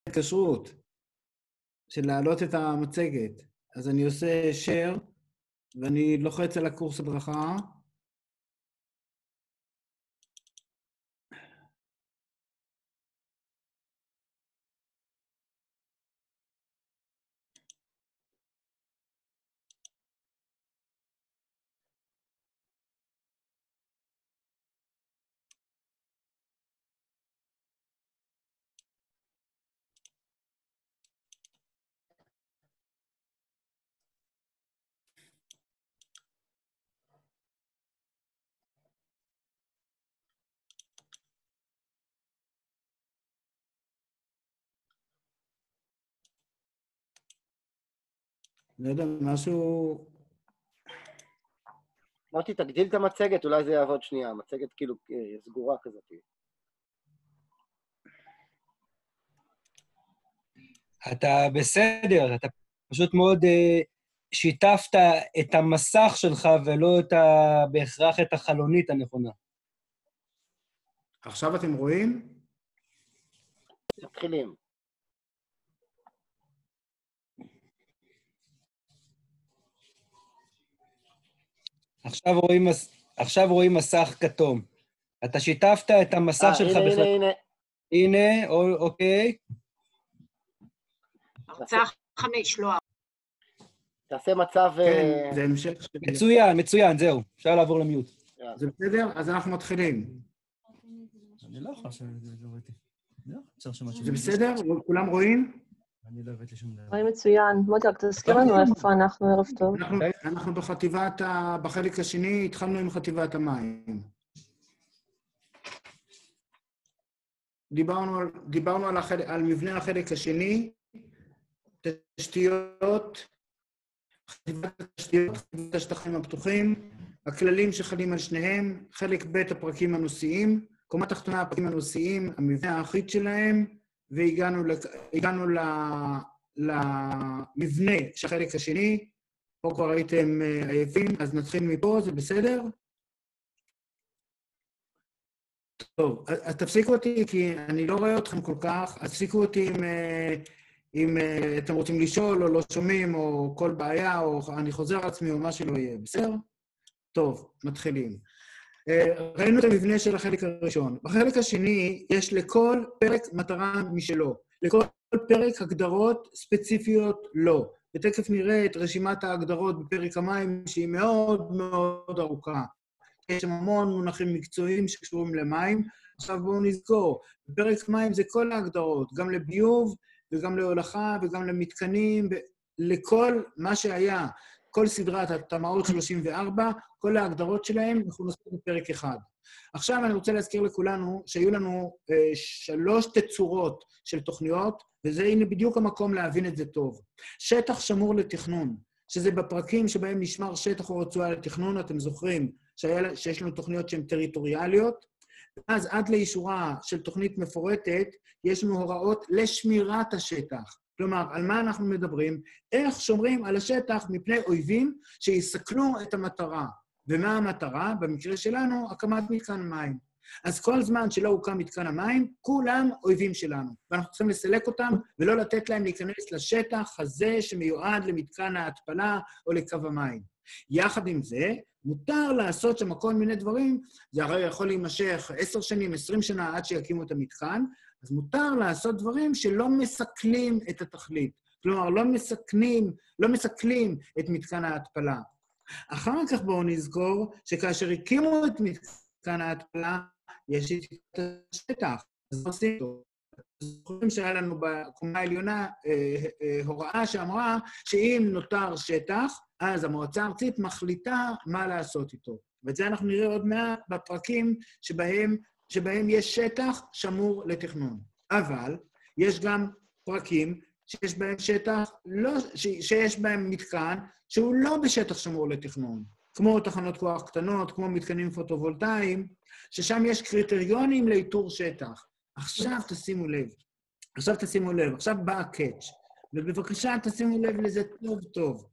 התקשרות של להעלות את המצגת. אז אני עושה share, ואני לוחץ על הקורס הדרכה. לא יודע, משהו... אמרתי, תגדיל את המצגת, אולי זה יעבוד שנייה, המצגת כאילו סגורה כזאת. אתה בסדר, אתה פשוט מאוד שיתפת את המסך שלך ולא בהכרח את החלונית הנכונה. עכשיו אתם רואים? מתחילים. עכשיו רואים מסך כתום. אתה שיתפת את המסך שלך בכלל. הנה, אוקיי. הרצאה 5, לא. תעשה מצב... כן, זה המשך של... מצוין, זהו. אפשר לעבור למיוט. זה בסדר? אז אנחנו מתחילים. אני לא יכול זה בסדר? כולם רואים? אני לא הבאתי שום דבר. רואים מצוין. מותק, תזכיר לנו איפה אנחנו, ערב טוב. אנחנו בחלק השני, התחלנו עם חטיבת המים. דיברנו על מבנה החלק השני, תשתיות, חטיבת התשתיות, חטיבת השטחים הפתוחים, הכללים שחלים על שניהם, חלק ב' הפרקים הנושאיים, קומה תחתונה הפרקים הנושאיים, המבנה האחיד שלהם, והגענו למבנה של החלק השני. פה כבר הייתם עייפים, אז נתחיל מפה, זה בסדר? טוב, אז תפסיקו אותי, כי אני לא רואה אתכם כל כך, אז תפסיקו אותי אם אתם רוצים לשאול או לא שומעים, או כל בעיה, או אני חוזר עצמי, או מה שלא יהיה, בסדר? טוב, מתחילים. ראינו את המבנה של החלק הראשון. בחלק השני יש לכל פרק מטרה משלו. לכל פרק הגדרות ספציפיות לא. ותכף נראה את רשימת ההגדרות בפרק המים, שהיא מאוד מאוד ארוכה. יש שם המון מונחים מקצועיים שקשורים למים. עכשיו בואו נזכור, בפרק מים זה כל ההגדרות, גם לביוב וגם להולכה וגם למתקנים, לכל מה שהיה. כל סדרת התמ"אות 34, כל ההגדרות שלהם מכונסות בפרק אחד. עכשיו אני רוצה להזכיר לכולנו שהיו לנו 3 תצורות של תוכניות, וזה הנה בדיוק המקום להבין את זה טוב. שטח שמור לתכנון, שזה בפרקים שבהם נשמר שטח או רצועה לתכנון, אתם זוכרים שיש לנו תוכניות שהן טריטוריאליות, ואז עד לאישורה של תוכנית מפורטת, יש לנו הוראות לשמירת השטח. כלומר, על מה אנחנו מדברים? איך שומרים על השטח מפני אויבים שיסכנו את המטרה. ומה המטרה? במקרה שלנו, הקמת מתקן מים. אז כל זמן שלא הוקם מתקן המים, כולם אויבים שלנו. ואנחנו צריכים לסלק אותם ולא לתת להם להיכנס לשטח הזה שמיועד למתקן ההתפלה או לקו המים. יחד עם זה, מותר לעשות שם כל מיני דברים, זה הרי יכול להימשך 10 שנים, 20 שנה עד שיקימו את המתקן, אז מותר לעשות דברים שלא מסכלים את התכלית. כלומר, לא מסכלים את מתקן ההתפלה. אחר כך בואו נזכור שכאשר הקימו את מתקן ההתפלה, יש את השטח. אז עושים אותו. זוכרים שהיה לנו בקומה העליונה הוראה שאמרה שאם נותר שטח, אז המועצה הארצית מחליטה מה לעשות איתו. ואת זה אנחנו נראה עוד מעט בפרקים שבהם יש שטח שמור לתכנון. אבל יש גם פרקים שיש בהם שיש בהם מתקן שהוא לא בשטח שמור לתכנון, כמו תחנות כוח קטנות, כמו מתקנים פוטו-וולטאיים, ששם יש קריטריונים לאיתור שטח. עכשיו תשימו לב, עכשיו בא הקאץ', ובבקשה תשימו לב לזה טוב טוב.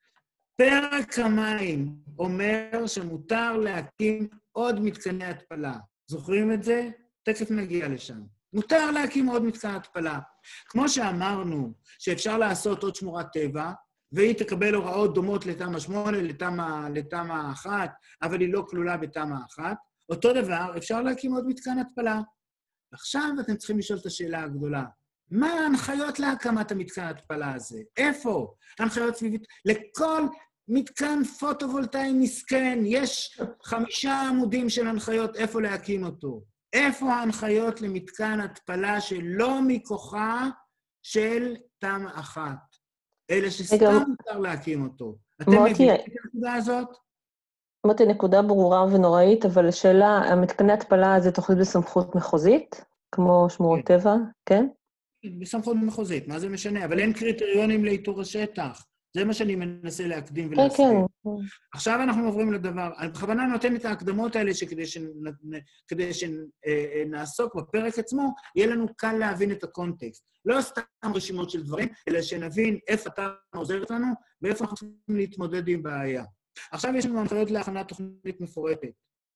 פרק המים אומר שמותר להקים עוד מתקני התפלה. זוכרים את זה? תכף נגיע לשם. מותר להקים עוד מתקן התפלה. כמו שאמרנו שאפשר לעשות עוד שמורת טבע, והיא תקבל הוראות דומות לתמ"א 8, לתמ"א 1, אבל היא לא כלולה בתמ"א 1, אותו דבר, אפשר להקים עוד מתקן התפלה. עכשיו אתם צריכים לשאול את השאלה הגדולה. מה ההנחיות להקמת המתקן התפלה הזה? איפה? הנחיות סביבית. לכל מתקן פוטו-וולטאי מסכן, יש 5 עמודים של הנחיות איפה להקים אותו. איפה ההנחיות למתקן התפלה שלא מכוחה של תמ"א 1? אלה שסתם מותר להקים אותו. אתם מבינים את הנקודה הזאת? מוטי, נקודה ברורה ונוראית, אבל השאלה, המתקני התפלה זה תוכנית בסמכות מחוזית, כמו שמורות טבע, כן? בסמכות מחוזית, מה זה משנה? אבל אין קריטריונים לאיתור השטח. זה מה שאני מנסה להקדים ולהסביר. כן. עכשיו אנחנו עוברים לדבר, אני בכוונה נותן את ההקדמות האלה, כדי שנעסוק בפרק עצמו, יהיה לנו קל להבין את הקונטקסט. לא סתם רשימות של דברים, אלא שנבין איפה אתה עוזרת לנו, ואיפה אנחנו צריכים להתמודד עם בעיה. עכשיו יש לנו הנחיות להכנת תוכנית מפורטת,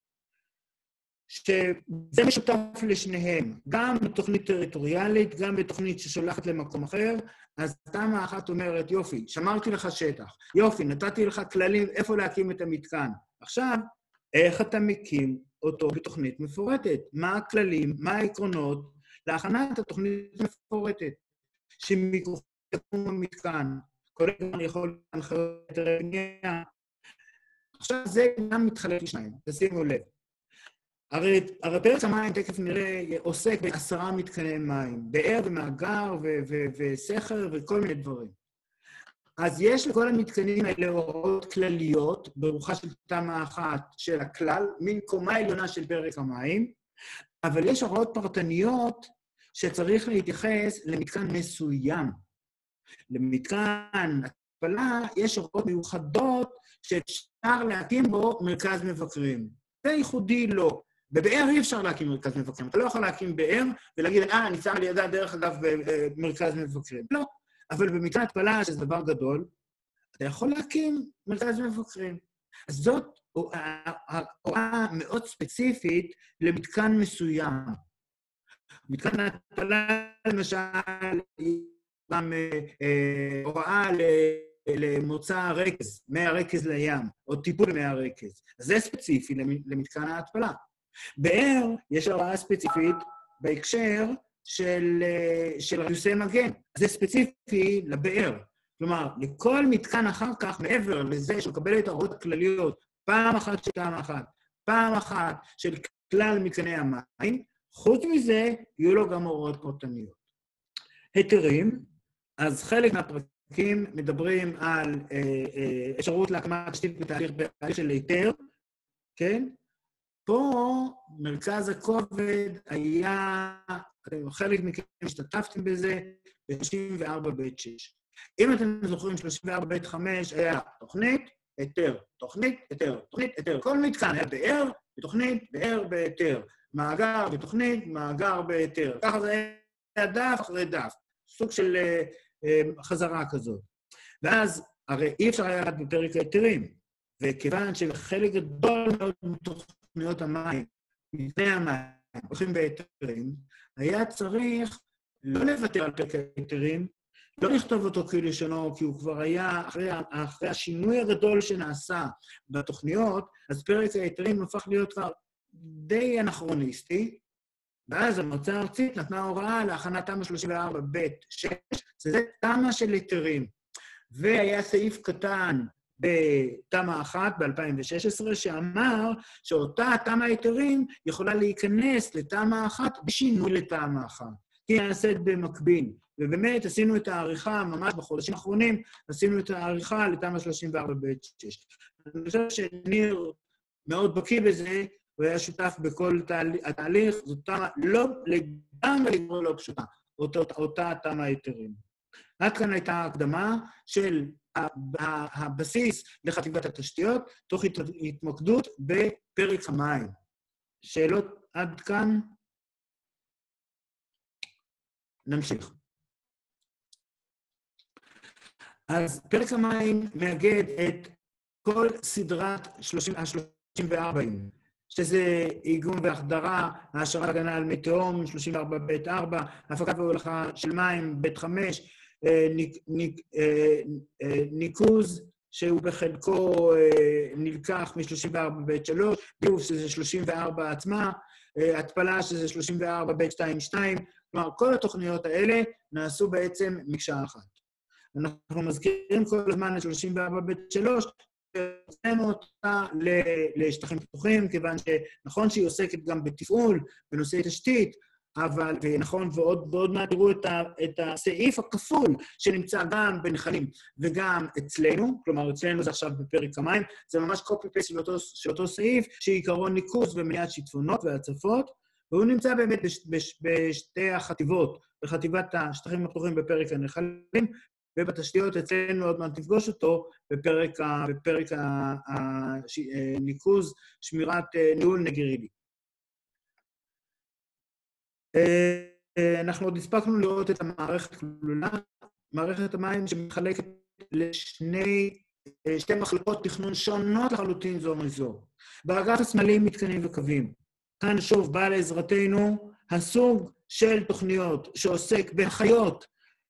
שזה משותף לשניהם, גם בתוכנית טריטוריאלית, גם בתוכנית ששולחת למקום אחר, אז תמ"א 1 אומרת, יופי, שמרתי לך שטח, יופי, נתתי לך כללים איפה להקים את המתקן. עכשיו, איך אתה מקים אותו בתוכנית מפורטת? מה הכללים, מה העקרונות להכנת התוכנית מפורטת, שמכוחה יקום המתקן, כל הזמן יכול להנחיות את הבנייה. עכשיו זה גם מתחלק לשניים, תשימו לב. הרי פרק המים, תכף נראה, עוסק ב10 מתקני מים, באר ומאגר וסכר וכל מיני דברים. אז יש לכל המתקנים האלה הוראות כלליות, ברוחה של תמ"א 1 של הכלל, מין קומה עליונה של פרק המים, אבל יש הוראות פרטניות שצריך להתייחס למתקן מסוים. למתקן התפלה יש הוראות מיוחדות שאפשר להקים בו מרכז מבקרים. זה ייחודי לא. בבאר אי אפשר להקים מרכז מבקרים. אתה לא יכול להקים באר ולהגיד, אני שם לידה דרך אגב מרכז מבקרים. לא, אבל במתקן התפלה, שזה דבר גדול, אתה יכול להקים מרכז מבקרים. אז זאת הוראה מאוד ספציפית למתקן מסוים. מתקן התפלה, למשל, היא גם הוראה למוצא הרקז, מי הרקז לים, או טיפול מי הרקז. זה ספציפי למתקן ההתפלה. באר יש הוראה ספציפית בהקשר של רדיוסי מגן. זה ספציפי לבאר. כלומר, לכל מתקן אחר כך, מעבר לזה שמקבל את ההוראות הכלליות, פעם אחת של תמ"א 1, פעם אחת של כלל מתקני המים, חוץ מזה, יהיו לו גם הוראות פרטניות. היתרים, אז חלק מהפרקים מדברים על אפשרות להקמת תשתית בתהליך של היתר, כן? פה מרכז הכובד היה, חלק מכם השתתפתם בזה, ב-34(ב)(6). אם אתם זוכרים, 34(ב)(5) היה תוכנית, היתר, תוכנית, היתר, תוכנית, היתר. כל מתקן היה באר, בתוכנית, באר, בהיתר. מאגר בתוכנית, מאגר בהיתר. ככה זה היה דף אחרי דף. סוג של חזרה כזאת. ואז, הרי אי אפשר היה לדעת בפרק ההיתרים, וכיוון שחלק גדול מאוד מתוכניות המים, מתקני המים, הולכים בהיתרים, היה צריך לא לוותר על פרק ההיתרים, לא לכתוב אותו כלשונו, כי הוא כבר היה, אחרי השינוי הגדול שנעשה בתוכניות, אז פרק ההיתרים הפך להיות כבר די אנכרוניסטי, ואז המועצה הארצית נתנה הוראה להכנת תמ"א 34(ב)(6), שזה תמ"א של היתרים. והיה סעיף קטן בתמ"א 1 ב-2016, שאמר שאותה תמ"א היתרים יכולה להיכנס לתמ"א 1 בשינוי לתמ"א 1. היא נעשית במקביל. ובאמת עשינו את העריכה, ממש בחודשים האחרונים, עשינו את העריכה לתמ"א 34(ב)(6). אני חושב שניר מאוד בקיא בזה, הוא היה שותף בכל התהליך, זאת תמ"א לגמרי לא פשוטה, אותה תמ"א היתרים. עד כאן הייתה הקדמה של הבסיס לחטיבת התשתיות, תוך התמקדות בפרק המים. שאלות עד כאן? נמשיך. אז פרק המים מאגד את כל סדרת ה-34. שזה איגום והחדרה, העשרה הגנה על מי תהום, 34ב4, הפקה והולכה של מים, ב5, ניקוז, שהוא בחלקו נלקח מ-34ב3, ביוב שזה 34 עצמה, התפלה שזה 34ב22, כלומר, כל התוכניות האלה נעשו בעצם מקשה אחת. אנחנו מזכירים כל הזמן ל-34ב3, והוצאנו אותה לשטחים פתוחים, כיוון שנכון שהיא עוסקת גם בתפעול, בנושאי תשתית, אבל, ונכון, ועוד מעט תראו את הסעיף הכפול שנמצא גם בנחלים וגם אצלנו, כלומר, אצלנו זה עכשיו בפרק המים, זה ממש copy-paste של אותו סעיף, שעיקרון ניקוז ומניעת שיטפונות והצפות, והוא נמצא באמת בשתי החטיבות, בחטיבת השטחים הפתוחים בפרק הנחלים, ובתשתיות אצלנו עוד מעט תפגוש אותו בפרק הניקוז, שמירת ניהול נגרילי. אנחנו עוד הספקנו לראות את המערכת כלולה, מערכת המים שמתחלקת שתי מחלקות תכנון שונות לחלוטין זו מזו. באגף השמאלי מתקנים וקווים. כאן שוב בא לעזרתנו הסוג של תוכניות שעוסק בהנחיות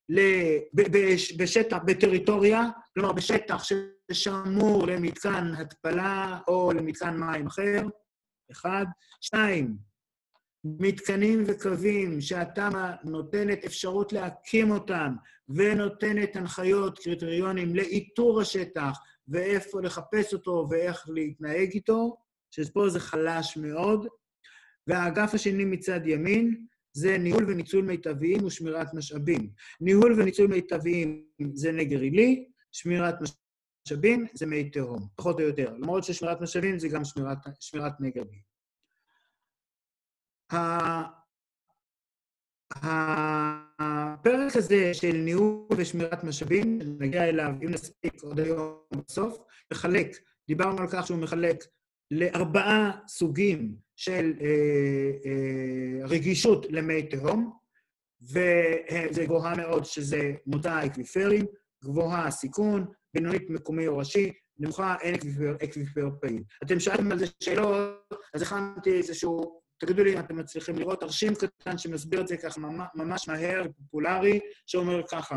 בשטח, בטריטוריה, כלומר בשטח ששמור למתקן התפלה או למתקן מים אחר, 1. 2. מתקנים וקווים שהתמ"א נותנת אפשרות להקים אותם ונותנת הנחיות, קריטריונים לאיתור השטח ואיפה לחפש אותו ואיך להתנהג איתו, שפה זה חלש מאוד. והאגף השני מצד ימין זה ניהול וניצול מיטביים ושמירת משאבים. ניהול וניצול מיטביים זה נגר עילי, שמירת משאבים זה מי תהום, פחות או יותר. למרות ששמירת משאבים זה גם שמירת נגר עילי. הפרק הזה של ניהול ושמירת משאבים, נגיע אליו, אם נספיק עוד היום בסוף, דיברנו על כך שהוא מחלק ל4 סוגים של רגישות למי תהום, וזה גבוהה מאוד שזה מוצא האקוויפרים, גבוהה סיכון, בינונית מקומי או ראשי, נמוכה אין אקוויפר פעיל. אתם שאלתם על זה שאלות, אז הכנתי איזשהו, תגידו לי אם אתם מצליחים לראות, תרשים קטן שמסביר את זה ככה ממש מהר, פופולרי, שאומר ככה.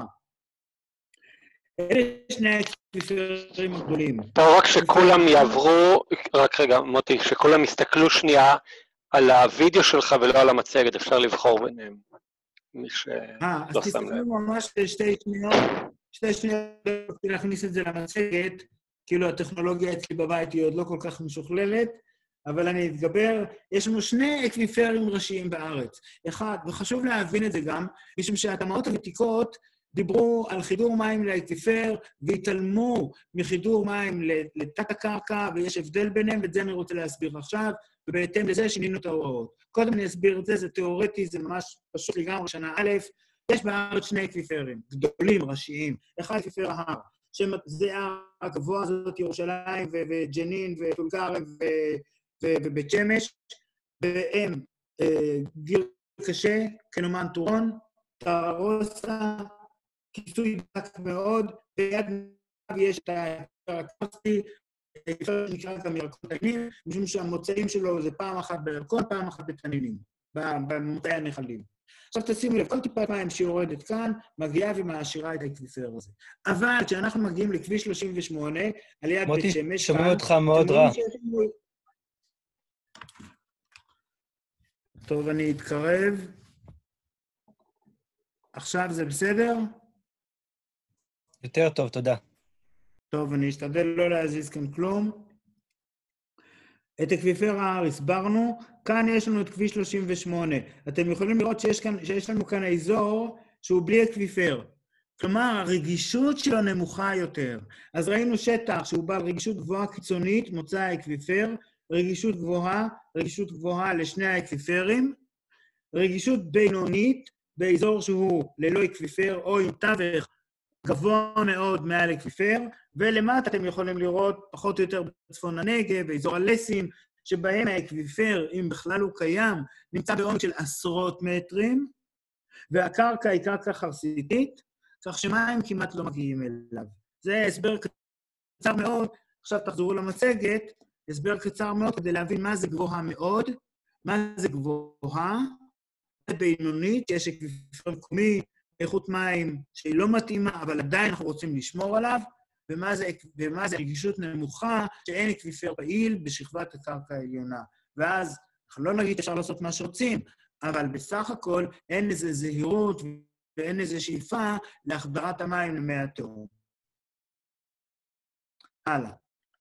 אלה שני האקוויפרים הגדולים. טוב, רק שכולם יעברו, רק רגע, מוטי, שכולם יסתכלו שנייה על הוידאו שלך ולא על המצגת, אפשר לבחור ביניהם. מי שלא שם לב. אז תסתכלו ממש 2 שניות, להכניס את זה למצגת, כאילו הטכנולוגיה אצלי בבית היא עוד לא כל כך משוכללת, אבל אני אתגבר, יש לנו 2 אקוויפרים ראשיים בארץ. אחד, וחשוב להבין את זה גם, משום שהתמ"אות הוותיקות דיברו על חידור מים לאקוויפר, והתעלמו מחידור מים לתת הקרקע, ויש הבדל ביניהם, ואת זה אני רוצה להסביר עכשיו, ובהתאם לזה שינינו את ההוראות. קודם אני אסביר את זה, זה תיאורטי, זה ממש פשוט לגמרי שנה א', יש בארץ 2 אקוויפרים, גדולים, ראשיים. אחד אקוויפר ההר, שזה הגבוה הזאת, ירושלים וג'נין וטול כרם ובית שמש, והם גיר קשה, כנומן טורון, טררוסה, כיסוי דק מאוד, ויד יש את הקרסטי, שנקרא גם ירקות תנינים, משום שהמוצאים שלו זה פעם אחת בירקון, פעם אחת בתנינים, במוצאי הנחלים. עכשיו תשימו לב, כל טיפת מים שיורדת כאן, מגיעה ומעשירה את האקוויפר הזה. אבל כשאנחנו מגיעים לכביש 38, על יד בית שמש... מוטי, שומעים אותך מאוד רע. טוב, אני אתקרב. עכשיו זה בסדר? יותר טוב, תודה. טוב, אני אשתדל לא להזיז כאן כלום. את אקוויפר ההר הסברנו, כאן יש לנו את כביש 38. אתם יכולים לראות שיש לנו כאן האזור שהוא בלי אקוויפר. כלומר, הרגישות שלו נמוכה יותר. אז ראינו שטח שהוא בעל רגישות גבוהה קיצונית, מוצא האקוויפר, רגישות גבוהה לשני האקוויפרים, רגישות בינונית, באזור שהוא ללא אקוויפר או עם תווך גבוה מאוד מעל אקוויפר, ולמטה אתם יכולים לראות פחות או יותר בצפון הנגב, באזור הלסים, שבהם האקוויפר, אם בכלל הוא קיים, נמצא בעומק של עשרות מטרים, והקרקע היא קרקע חרסיתית, כך שמים כמעט לא מגיעים אליו. זה הסבר קצר מאוד, עכשיו תחזרו למצגת, הסבר קצר מאוד כדי להבין מה זה גבוהה מאוד, מה זה גבוהה, זה בינונית, יש אקוויפר מקומי, איכות מים שהיא לא מתאימה, אבל עדיין אנחנו רוצים לשמור עליו, ומה זה רגישות נמוכה, שאין אקוויפר פעיל בשכבת הקרקע העליונה. ואז אנחנו לא נגיד אפשר לעשות מה שרוצים, אבל בסך הכל אין איזו זהירות ואין איזו שאיפה להחדרת המים למי התהום. הלאה.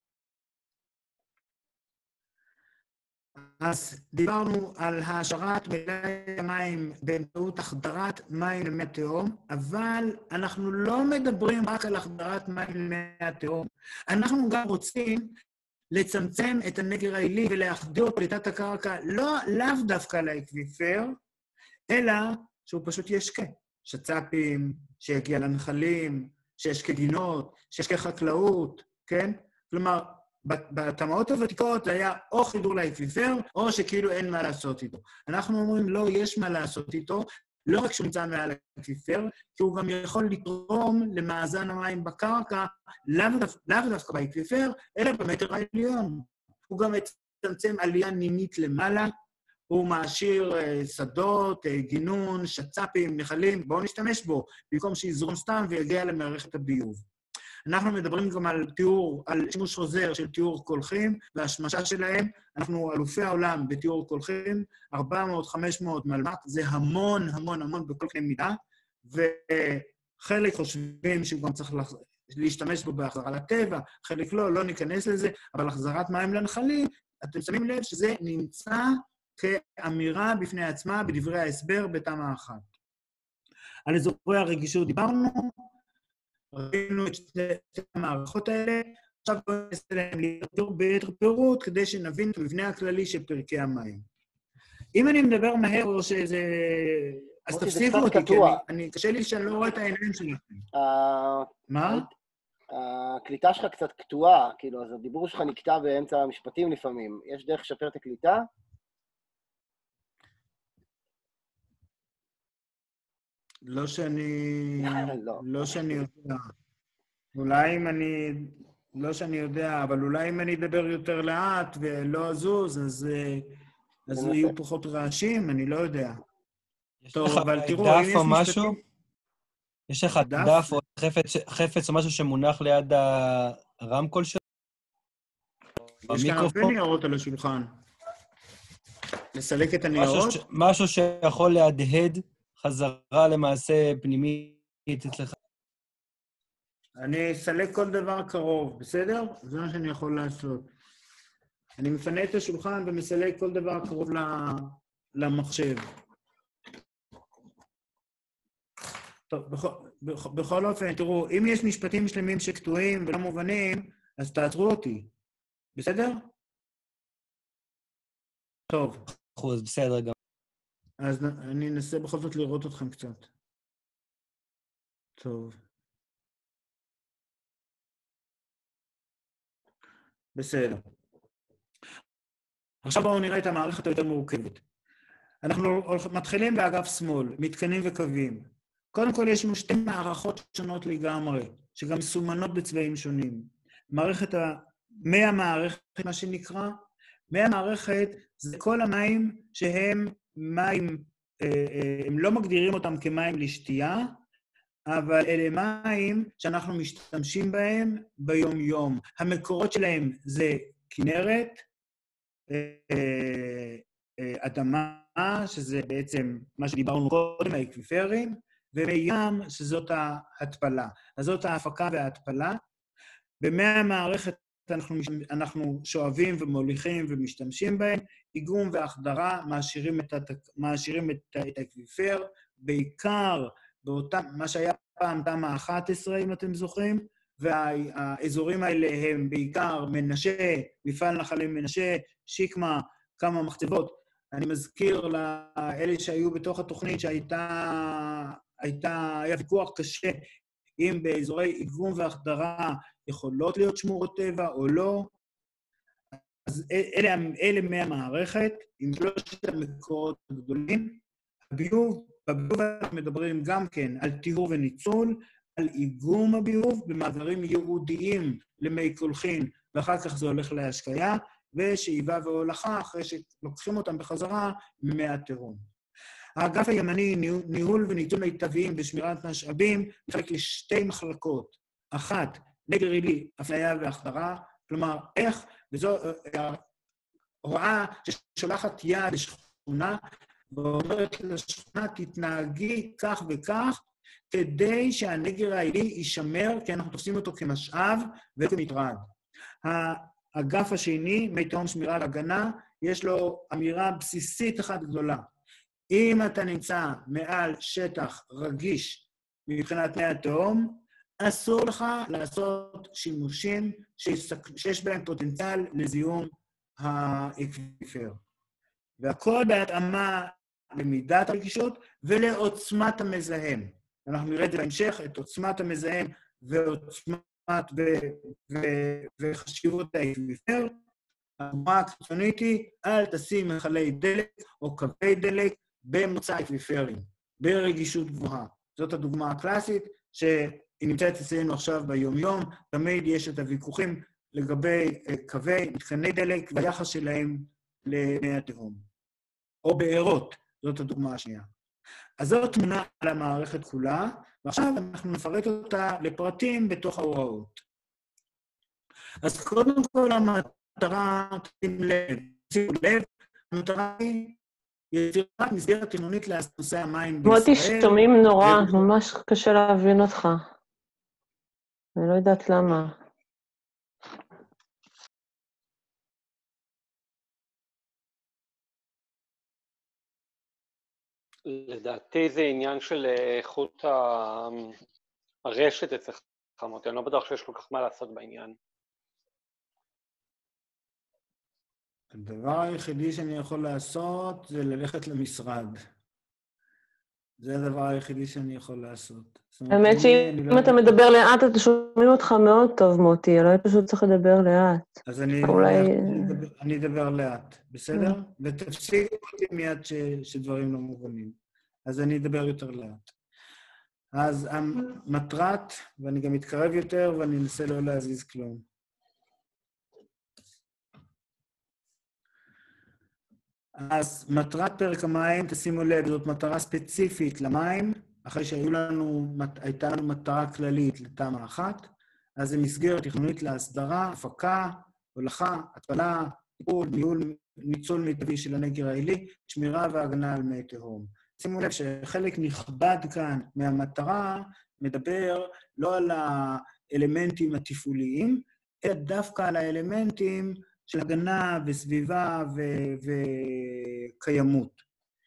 אז דיברנו על העשרת מלאי המים באמצעות החדרת מים למי התהום, אבל אנחנו לא מדברים רק על החדרת מים למי התהום. אנחנו גם רוצים לצמצם את הנגר העילי ולהחדיר פליטת הקרקע לאו דווקא לאקוויפר, אלא שהוא פשוט ישקה. שצ"פים, שיגיע לנחלים, שישקה גינות, שישקה חקלאות, כן? כלומר, בתמ"אות הוותיקות זה היה או חידור לאקוויפר, או שכאילו אין מה לעשות איתו. אנחנו אומרים, לא, יש מה לעשות איתו, לא רק שהוא נמצא מעל האקוויפר, כי הוא גם יכול לתרום למאזן המים בקרקע, לאו דווקא באקוויפר, אלא במטר העליון. הוא גם מצמצם עלייה נימית למעלה, הוא מעשיר שדות, גינון, שצ"פים, נחלים, בואו נשתמש בו, במקום שיזרום סתם ויגיע למערכת הביוב. אנחנו מדברים גם על שימוש חוזר של תיאור קולחים והשמשה שלהם. אנחנו אלופי העולם בתיאור קולחים, 400-500 מלמ"ק, זה המון המון המון בכל קנה מידה, וחלק חושבים שהוא גם צריך להשתמש בו בהחזרה לטבע, חלק לא ניכנס לזה, אבל החזרת מים לנחלים, אתם שמים לב שזה נמצא כאמירה בפני עצמה בדברי ההסבר בתמ"א 1. על אזורי הרגישות דיברנו, ראינו את שתי המערכות האלה, עכשיו בואו ננסה להם ליותר ביתר פירוט, כדי שנבין את המבנה הכללי של פרקי המים. אם אני מדבר מהר או שזה... אז תפסיקו אותי, כי קשה לי שאני לא רואה את העיניים שלכם. מה? הקליטה שלך קצת קטועה, כאילו, אז הדיבור שלך נקטע באמצע המשפטים לפעמים. יש דרך לשפר את הקליטה? לא שאני יודע. אולי אם אני... לא שאני יודע, אבל אולי אם אני אדבר יותר לאט ולא אזוז, אז יהיו פחות רעשים, אני לא יודע. טוב, אבל תראו, אם יש משהו... יש לך דף או חפץ או משהו שמונח ליד הרמקול שלו? יש כאן הרבה ניירות על השולחן. לסלק את הניירות? משהו שיכול להדהד חזרה למעשה פנימית אצלך. אני אסלק כל דבר קרוב, בסדר? זה מה שאני יכול לעשות. אני מפנה את השולחן ומסלק כל דבר קרוב למחשב. טוב, בכל אופן, תראו, אם יש משפטים שלמים שקטועים ולא מובנים, אז תעצרו אותי. בסדר? טוב. אחוז, בסדר גם. אז אני אנסה בכל זאת לראות אתכם קצת. טוב. בסדר. עכשיו בואו נראה את המערכת היותר מורכבת. אנחנו מתחילים באגף שמאל, מתקנים וקווים. קודם כל יש לנו שתי מערכות שונות לגמרי, שגם מסומנות בצבעים שונים. מהמערכת, מה שנקרא, מהמערכת זה כל המים שהם מים, הם לא מגדירים אותם כמים לשתייה, אבל אלה מים שאנחנו משתמשים בהם ביום-יום. המקורות שלהם זה כנרת, אדמה, שזה בעצם מה שדיברנו קודם, האקוויפרים, ומי ים, שזאת ההתפלה. אז זאת ההפקה וההתפלה. במי המערכת אנחנו שואבים ומוליכים ומשתמשים בהם, איגום והחדרה, מעשירים את האקוויפר, בעיקר באותם, מה שהיה פעם תמ"א 11, אם אתם זוכרים, והאזורים האלה הם בעיקר מנשה, מפעל נחלים מנשה, שיקמה, כמה מחצבות. אני מזכיר לאלה שהיו בתוך התוכנית היה ויכוח קשה אם באזורי איגום והחדרה יכולות להיות שמורות טבע או לא. אז אלה מהמערכת, עם שלושת המקורות הגדולים. בביוב אנחנו מדברים גם כן על טיהור וניצול, על איגום הביוב במאגרים ייעודיים למי קולחין, ואחר כך זה הולך להשקיה. ושאיבה והולכה אחרי שלוקחים אותם בחזרה ממי התהום. האגף הימני, ניהול וניצול מיטביים ושמירת משאבים, מתחלק לשתי מחלקות. אחת, נגר עילי, הפניה והחדרה, כלומר, איך, וזו הוראה ששולחת יד לשכונה, ואומרת לשכונה, תתנהגי כך וכך, כדי שהנגר העילי יישמר, כי אנחנו תופסים אותו כמשאב וכמטרד. האגף השני, מי תהום שמירה והגנה, יש לו אמירה בסיסית אחת גדולה. אם אתה נמצא מעל שטח רגיש מבחינת מי התהום, אסור לך לעשות שימושים שיש בהם פוטנציאל לזיהום האקוויפר. והכל בהתאמה למידת הרגישות ולעוצמת המזהם. אנחנו נראה את זה בהמשך, את עוצמת המזהם וחשיבות האקוויפר. הדוגמה הקיצונית היא, אל תשים מכלי דלק או קווי דלק במוצא אקוויפרים, ברגישות גבוהה. זאת הדוגמה הקלאסית שהיא נמצאת אצלנו עכשיו ביום-יום, תמיד יש את הוויכוחים לגבי קווי, מתקני דלק והיחס שלהם למי התהום. או בארות, זאת הדוגמה השנייה. אז זאת תמונה על המערכת כולה, ועכשיו אנחנו נפרט אותה לפרטים בתוך ההוראות. אז קודם כל המטרה, שימו לב, המטרה היא יצירת מסגרת תכנונית לנושא המים בישראל. מוטי, שומעים נורא, ממש קשה להבין אותך. אני לא יודעת למה. לדעתי זה עניין של איכות הרשת אצלך, מוטי, אני לא בטוח שיש כל כך מה לעשות בעניין. הדבר היחידי שאני יכול לעשות זה ללכת למשרד. זה הדבר היחידי שאני יכול לעשות. האמת שאם אתה מדבר לאט, אתה שומעים אותך מאוד טוב, מוטי, אולי פשוט צריך לדבר לאט. אז אני אדבר לאט, בסדר? ותפסיק אותי מיד שדברים לא מובנים. אז אני אדבר יותר לאט. אז המטרת, ואני גם מתקרב יותר, ואני אנסה לא להזיז כלום. אז מטרת פרק המים, תשימו לב, זאת מטרה ספציפית למים, אחרי הייתה לנו מטרה כללית לתמ"א 1, אז זה מסגרת תכנונית להסדרה, הפקה, הולכה, התפלה, טיפול, ניצול מיטבי של הנגר העילי, שמירה והגנה על מי תהום. שימו לב שחלק נכבד כאן מהמטרה מדבר לא על האלמנטים התפעוליים, אלא דווקא על האלמנטים של הגנה וסביבה וקיימות.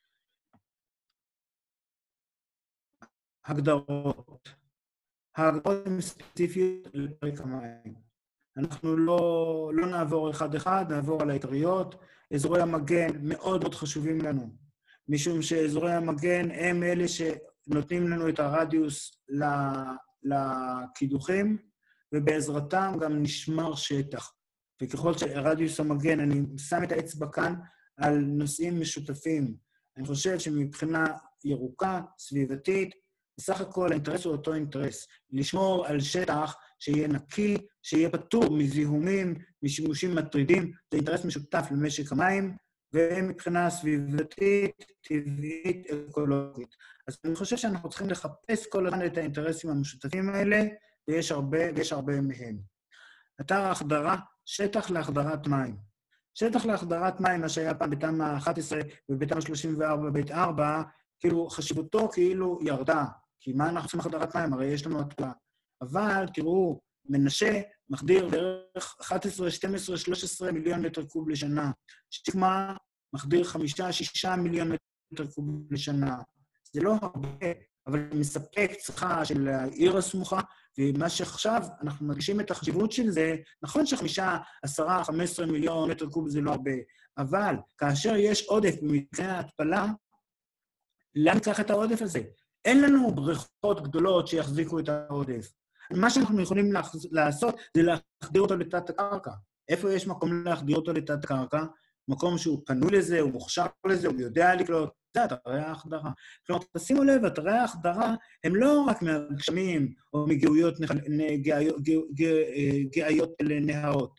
הגדרות. ההגדרות הן ספציפיות לפרק המים. אנחנו לא נעבור אחד-אחד, נעבור על העיקריות. אזורי המגן מאוד מאוד חשובים לנו, משום שאזורי המגן הם אלה שנותנים לנו את הרדיוס לקידוחים, ובעזרתם גם נשמר שטח. וככל שרדיוס המגן, אני שם את האצבע כאן על נושאים משותפים. אני חושב שמבחינה ירוקה, סביבתית, בסך הכל האינטרס הוא אותו אינטרס. לשמור על שטח שיהיה נקי, שיהיה פטור מזיהומים, משימושים מטרידים, זה אינטרס משותף למשק המים, ומבחינה סביבתית, טבעית, אקולוגית. אז אני חושב שאנחנו צריכים לחפש כל הזמן את האינטרסים המשותפים האלה, ויש הרבה מהם. אתר ההחדרה, שטח להחדרת מים. שטח להחדרת מים, מה שהיה פעם בתמ"א 11 ובתמ"א 34 בית 4, כאילו חשיבותו כאילו ירדה. כי מה אנחנו עושים החדרת מים? הרי יש לנו התפלה. אבל תראו, מנשה מחדיר בערך 11, 12, 13 מיליון מטר קוב לשנה. שקמה מחדיר 5-6 מיליון מטר קוב לשנה. זה לא הרבה, אבל מספק צריכה של העיר הסמוכה, ומה שעכשיו אנחנו מרגישים את החשיבות של זה, נכון ש5, 10, 15 מיליון מטר קוב זה לא הרבה, אבל כאשר יש עודף במתקני ההתפלה, לאן ניקח את העודף הזה? אין לנו בריכות גדולות שיחזיקו את העודף. מה שאנחנו יכולים לעשות זה להחדיר אותו לתת הקרקע. איפה יש מקום להחדיר אותו לתת הקרקע? מקום שהוא פנוי לזה, הוא מוכשר לזה, הוא יודע לקלוט. זה אתרי ההחדרה. כלומר, תשימו לב, אתרי ההחדרה הם לא רק מהגשמים או מגאיות גאיות לנהרות,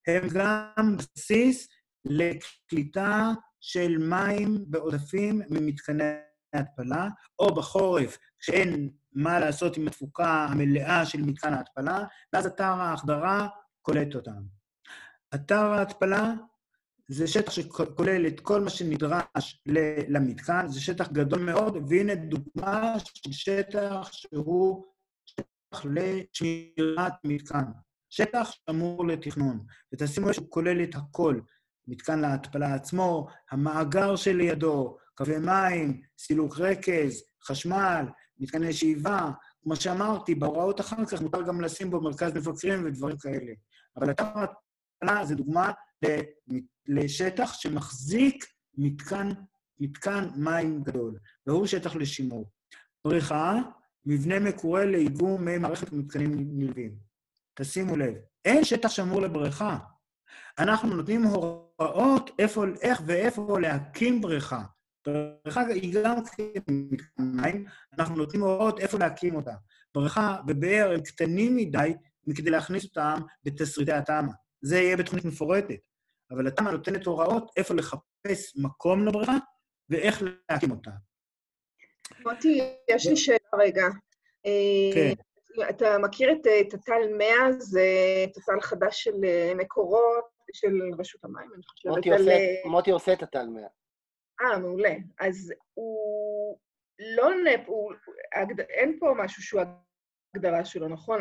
הם גם בסיס לקליטה של מים בעודפים ממתקני ההתפלה, או בחורף, כשאין מה לעשות עם התפוקה המלאה של מתקן ההתפלה, ואז אתר ההחדרה קולט אותם. אתר ההתפלה זה שטח שכולל את כל מה שנדרש למתקן, זה שטח גדול מאוד, והנה דוגמה של שטח שהוא שטח לשמירת מתקן. שטח שאמור לתכנון, ותשימו שהוא כולל את הכל, מתקן להתפלה עצמו, המאגר שלידו, קווי מים, סילוק רכז, חשמל, מתקני שאיבה, כמו שאמרתי, בהוראות אחר כך מותר גם לשים בו מרכז מבקרים ודברים כאלה. אבל אתר ההתפלה זה דוגמה לשטח שמחזיק מתקן מים גדול, והוא שטח לשימור. בריכה, מבנה מקורה לאיגום מערכת מתקנים נלווים. תשימו לב, אין שטח שמור לבריכה. אנחנו נותנים הוראות איך ואיפה להקים בריכה. בריכה היא גם מתקן מים, אנחנו נותנים הוראות איפה להקים אותה. בריכה ובאר הם קטנים מדי מכדי להכניס אותם בתסריטי התמ"א. זה יהיה בתוכנית מפורטת. אבל התמ"א נותנת הוראות איפה לחפש מקום לבריכה ואיך להקים אותה. מוטי, יש לי שאלה רגע. כן. אתה מכיר את תת"ל 100, זה תת"ל חדש של מקורות, של רשות המים, אני חושבת. מוטי עושה את תת"ל 100. מעולה. אז הוא לא נפ, אין פה משהו שהוא הגדרה שלו, נכון?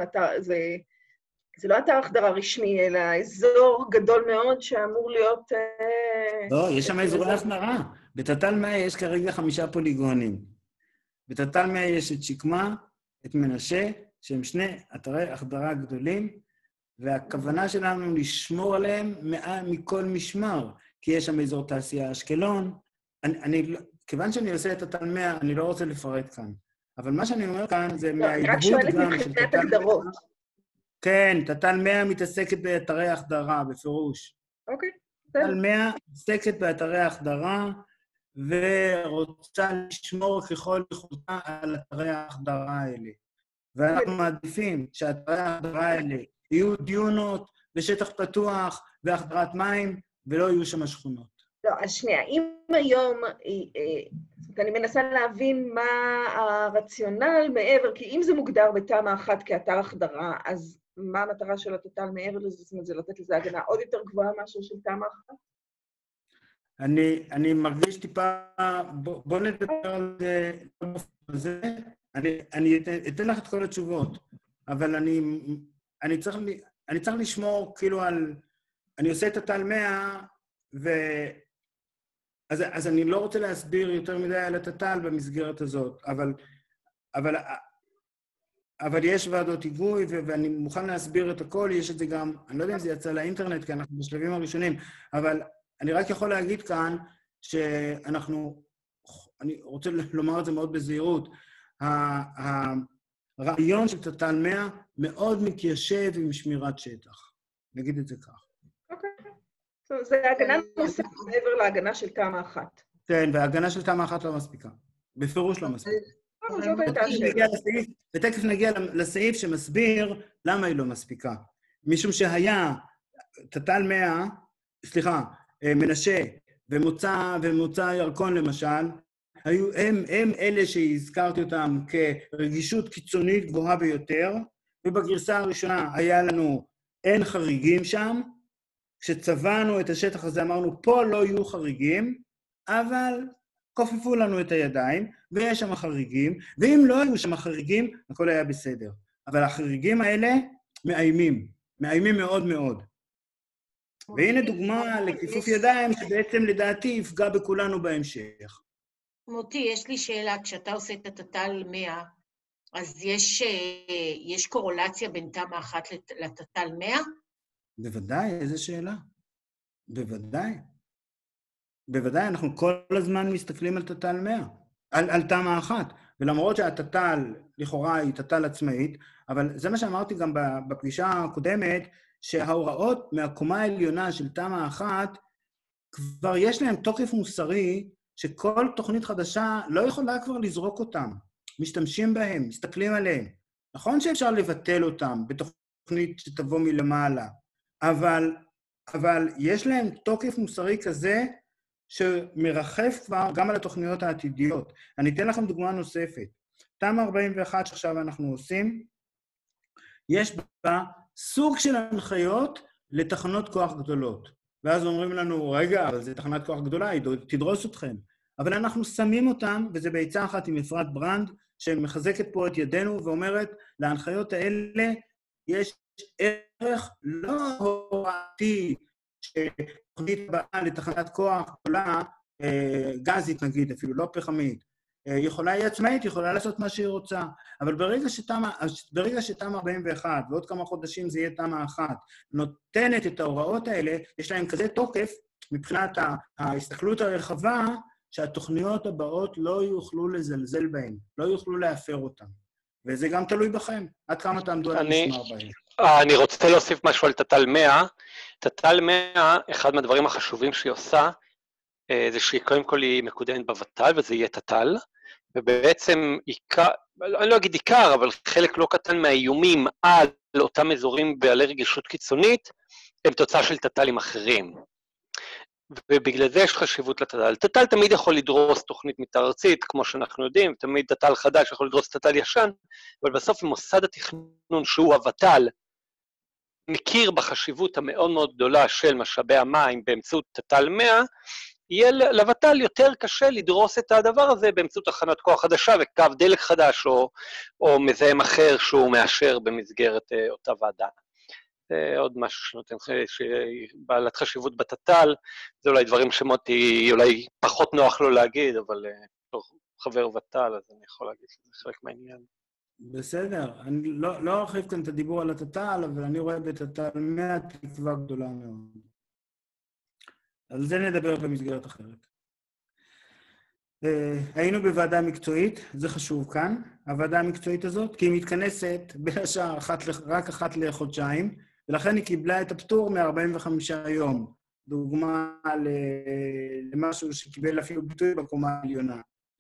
זה לא אתר החדרה רשמי, אלא אזור גדול מאוד שאמור להיות... לא, יש שם אזורי החדרה. בתת"ל 100 יש כרגע 5 פוליגונים. בתת"ל 100 יש את שקמה, את מנשה, שהם 2 אתרי החדרה גדולים, והכוונה שלנו לשמור עליהם מכל משמר, כי יש שם אזור תעשייה אשקלון. כיוון שאני עושה את תת"ל 100, אני לא רוצה לפרט כאן. אבל מה שאני אומר כאן זה רק שואלת מבחינת הגדרות. כן, תת"ל 100 מתעסקת באתרי החדרה, בפירוש. אוקיי. תת"ל 100 מתעסקת באתרי החדרה, ורוצה לשמור ככל יכולתה על אתרי ההחדרה האלה. ואנחנו מעדיפים שאתרי ההחדרה האלה יהיו דיונות בשטח פתוח והחדרת מים, ולא יהיו שם שכונות. לא, אז שנייה, אם היום, אני מנסה להבין מה הרציונל מעבר, כי אם זה מוגדר בתמ"א 1 כאתר החדרה, אז מה המטרה של התת"ל מעבר לזה? זאת אומרת, זה לתת לזה הגנה עוד יותר גבוהה מאשר של תמ"א 1? אני מרגיש טיפה, בוא נדבר על זה, אני אתן לך את כל התשובות, אבל אני צריך לשמור כאילו על, אני עושה את תת"ל 100, אז אני לא רוצה להסביר יותר מדי על התת"ל במסגרת הזאת, אבל יש ועדות היגוי, ואני מוכן להסביר את הכל, יש את זה גם, אני לא יודע אם זה יצא לאינטרנט, כי אנחנו בשלבים הראשונים, אבל אני רק יכול להגיד כאן אני רוצה לומר את זה מאוד בזהירות, הרעיון של תת"ל 100 מאוד מתיישב עם שמירת שטח. נגיד את זה כך. אוקיי. זה הגנה נוספת מעבר להגנה של תמ"א 1. כן, וההגנה של תמ"א 1 לא מספיקה. בפירוש לא מספיקה. ותכף נגיע לסעיף שמסביר למה היא לא מספיקה. משום שהיה תת"ל 100, מנשה ומוצא ירקון למשל, הם אלה שהזכרתי אותם כרגישות קיצונית גבוהה ביותר, ובגרסה הראשונה היה לנו אין חריגים שם, כשצבענו את השטח הזה אמרנו פה לא יהיו חריגים, אבל כופפו לנו את הידיים, ויש שם חריגים, ואם לא היו שם חריגים, הכל היה בסדר. אבל החריגים האלה מאיימים מאוד מאוד. והנה דוגמה לכיפוף ידיים שבעצם לדעתי יפגע בכולנו בהמשך. מוטי, יש לי שאלה, כשאתה עושה את התת"ל 100, אז יש קורולציה בין תמ"א 1 לתת"ל 100? בוודאי, איזו שאלה. בוודאי, אנחנו כל הזמן מסתכלים על תת"ל 100, על תמ"א 1, ולמרות שהתת"ל לכאורה היא תת"ל עצמאית, אבל זה מה שאמרתי גם בפגישה הקודמת, שההוראות מהקומה העליונה של תמ"א 1, כבר יש להם תוקף מוסרי, שכל תוכנית חדשה לא יכולה כבר לזרוק אותם. משתמשים בהם, מסתכלים עליהם. נכון שאפשר לבטל אותם בתוכנית שתבוא מלמעלה, אבל אבל יש להם תוקף מוסרי כזה שמרחף כבר גם על התוכניות העתידיות. אני אתן לכם דוגמה נוספת. תמ"א 41 שעכשיו אנחנו עושים, יש בה סוג של הנחיות לתחנות כוח גדולות. ואז אומרים לנו, רגע, אבל זה תחנת כוח גדולה, היא תדרוס אתכם. אבל אנחנו שמים אותם, וזה בעצה אחת עם אפרת ברנד, שמחזקת פה את ידינו ואומרת, להנחיות האלה יש ערך לא הוראתי, שתוכנית הבאה לתחנת כוח גדולה, גזית נגיד, אפילו לא פחמית, היא עצמאית, יכולה לעשות מה שהיא רוצה, אבל ברגע שתמ"א 41, ועוד כמה חודשים זה יהיה תמ"א 1, נותנת את ההוראות האלה, יש להם כזה תוקף, מבחינת ההסתכלות הרחבה, שהתוכניות הבאות לא יוכלו לזלזל בהן, לא יוכלו להפר אותן. וזה גם תלוי בכם, עד כמה תעמדו על המשמר בהן. אני רוצה להוסיף משהו על תת"ל 100. תת"ל 100, אחד מהדברים החשובים שהיא עושה, זה שהיא קודם כל היא מקודמת בוות"ל, וזה יהיה תת"ל, ובעצם עיקר, אני לא אגיד עיקר, אבל חלק לא קטן מהאיומים על אותם אזורים בעלי רגישות קיצונית, הם תוצאה של תת"לים אחרים. ובגלל זה יש חשיבות לתת"ל. תת"ל תמיד יכול לדרוס תוכנית מתאר ארצית, כמו שאנחנו יודעים, תמיד תת"ל חדש יכול לדרוס תת"ל ישן, אבל בסוף מוסד התכנון שהוא הוות"ל, מכיר בחשיבות המאוד מאוד גדולה של משאבי המים באמצעות תת"ל 100, יהיה לוות"ל יותר קשה לדרוס את הדבר הזה באמצעות תחנת כוח חדשה וקו דלק חדש או מזהם אחר שהוא מאשר במסגרת אותה ועדה. עוד משהו שנותן, שבעלת חשיבות בתת"ל, זה אולי דברים שמוטי אולי פחות נוח לו להגיד, אבל חבר ות"ל, אז אני יכול להגיד שזה חלק מהעניין. בסדר, אני לא ארחיב כאן את הדיבור על התת"ל, אבל אני רואה בתת"ל 100 תקווה גדולה מאוד. על זה נדבר במסגרת אחרת. היינו בוועדה מקצועית, זה חשוב כאן, הוועדה המקצועית הזאת, כי היא מתכנסת בין השאר רק אחת לחודשיים, ולכן היא קיבלה את הפטור מ-45 יום, דוגמה למשהו שקיבל אפילו ביטוי בקומה העליונה.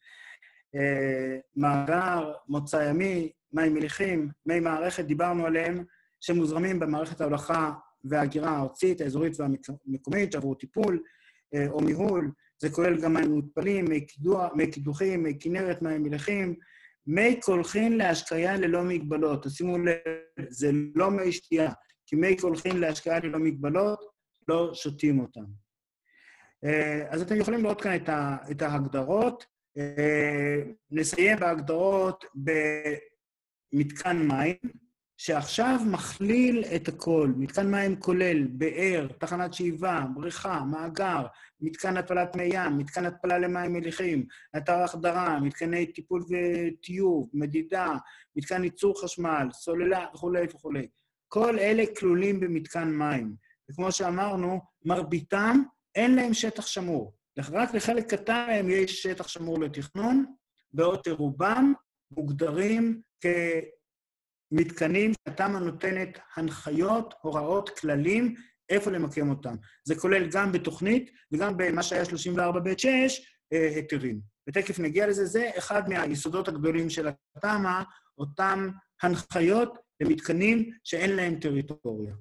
מאגר, מוצא ימי, מים מליחים, מי מערכת, דיברנו עליהם, שמוזרמים במערכת ההולכה וההגירה הארצית, האזורית והמקומית, שעברו טיפול או ניהול, זה כולל גם מים מותפלים, מי קידוחים, מי כנרת, מים מליחים, מי קולחין להשקיה ללא מגבלות. תשימו לב, זה לא מי שתייה, כי מי קולחין להשקיה ללא מגבלות, לא שותים אותם. אז אתם יכולים לראות כאן את ההגדרות. נסיים בהגדרות במתקן מים, שעכשיו מכליל את הכל. מתקן מים כולל באר, תחנת שאיבה, בריכה, מאגר, מתקן התפלת מי ים, מתקן התפלה למים מליחים, אתר החדרה, מתקני טיפול וטיוב, מדידה, מתקן ייצור חשמל, סוללה וכו' וכו'. כל אלה כלולים במתקן מים. וכמו שאמרנו, מרביתם אין להם שטח שמור. רק לחלק קטן מהם יש שטח שמור לתכנון, בעוד רובם מוגדרים כמתקנים שהתמ"א נותנת הנחיות, הוראות, כללים, איפה למקם אותם. זה כולל גם בתוכנית וגם במה שהיה 34ב6, היתרים. ותכף נגיע לזה, זה אחד מהיסודות הגדולים של התמ"א, אותם הנחיות למתקנים שאין להם טריטוריה.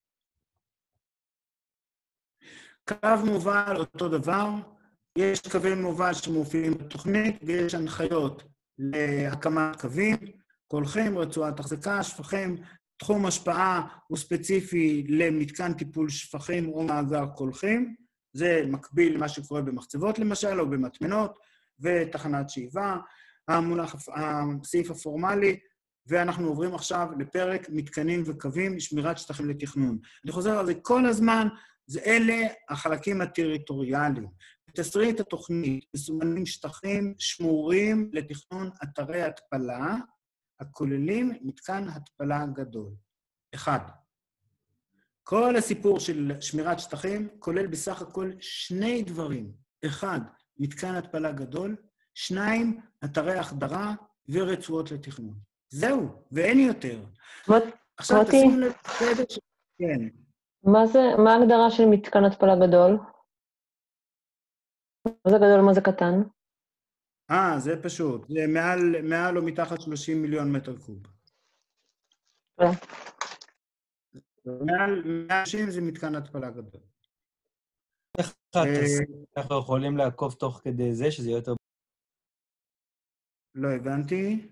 קו מובל, אותו דבר, יש קווי מובל שמופיעים בתוכנית, ויש הנחיות להקמת קווים, קולחים, רצועת החזקה, שפכים, תחום השפעה הוא ספציפי למתקן טיפול שפכים או מאגר קולחים, זה מקביל למה שקורה במחצבות למשל, או במטמנות, ותחנת שאיבה, הסעיף הפורמלי, ואנחנו עוברים עכשיו לפרק מתקנים וקווים, שמירת שטחים לתכנון. אני חוזר על זה כל הזמן, זה אלה החלקים הטריטוריאליים. בתסריט התוכנית מסומנים שטחים שמורים לתכנון אתרי התפלה, הכוללים מתקן התפלה גדול. 1. כל הסיפור של שמירת שטחים כולל בסך הכל 2 דברים. 1. מתקן התפלה גדול, 2. אתרי החדרה ורצועות לתכנון. זהו, ואין יותר. עכשיו תשימו לב, כן. מה ההגדרה של מתקן התפלה גדול? מה זה גדול, מה זה קטן? זה פשוט. זה מעל או מתחת 30 מיליון מטר קוב. מעל 160 זה מתקן התפלה גדול. איך אנחנו יכולים לעקוב תוך כדי זה, שזה יותר... לא הבנתי.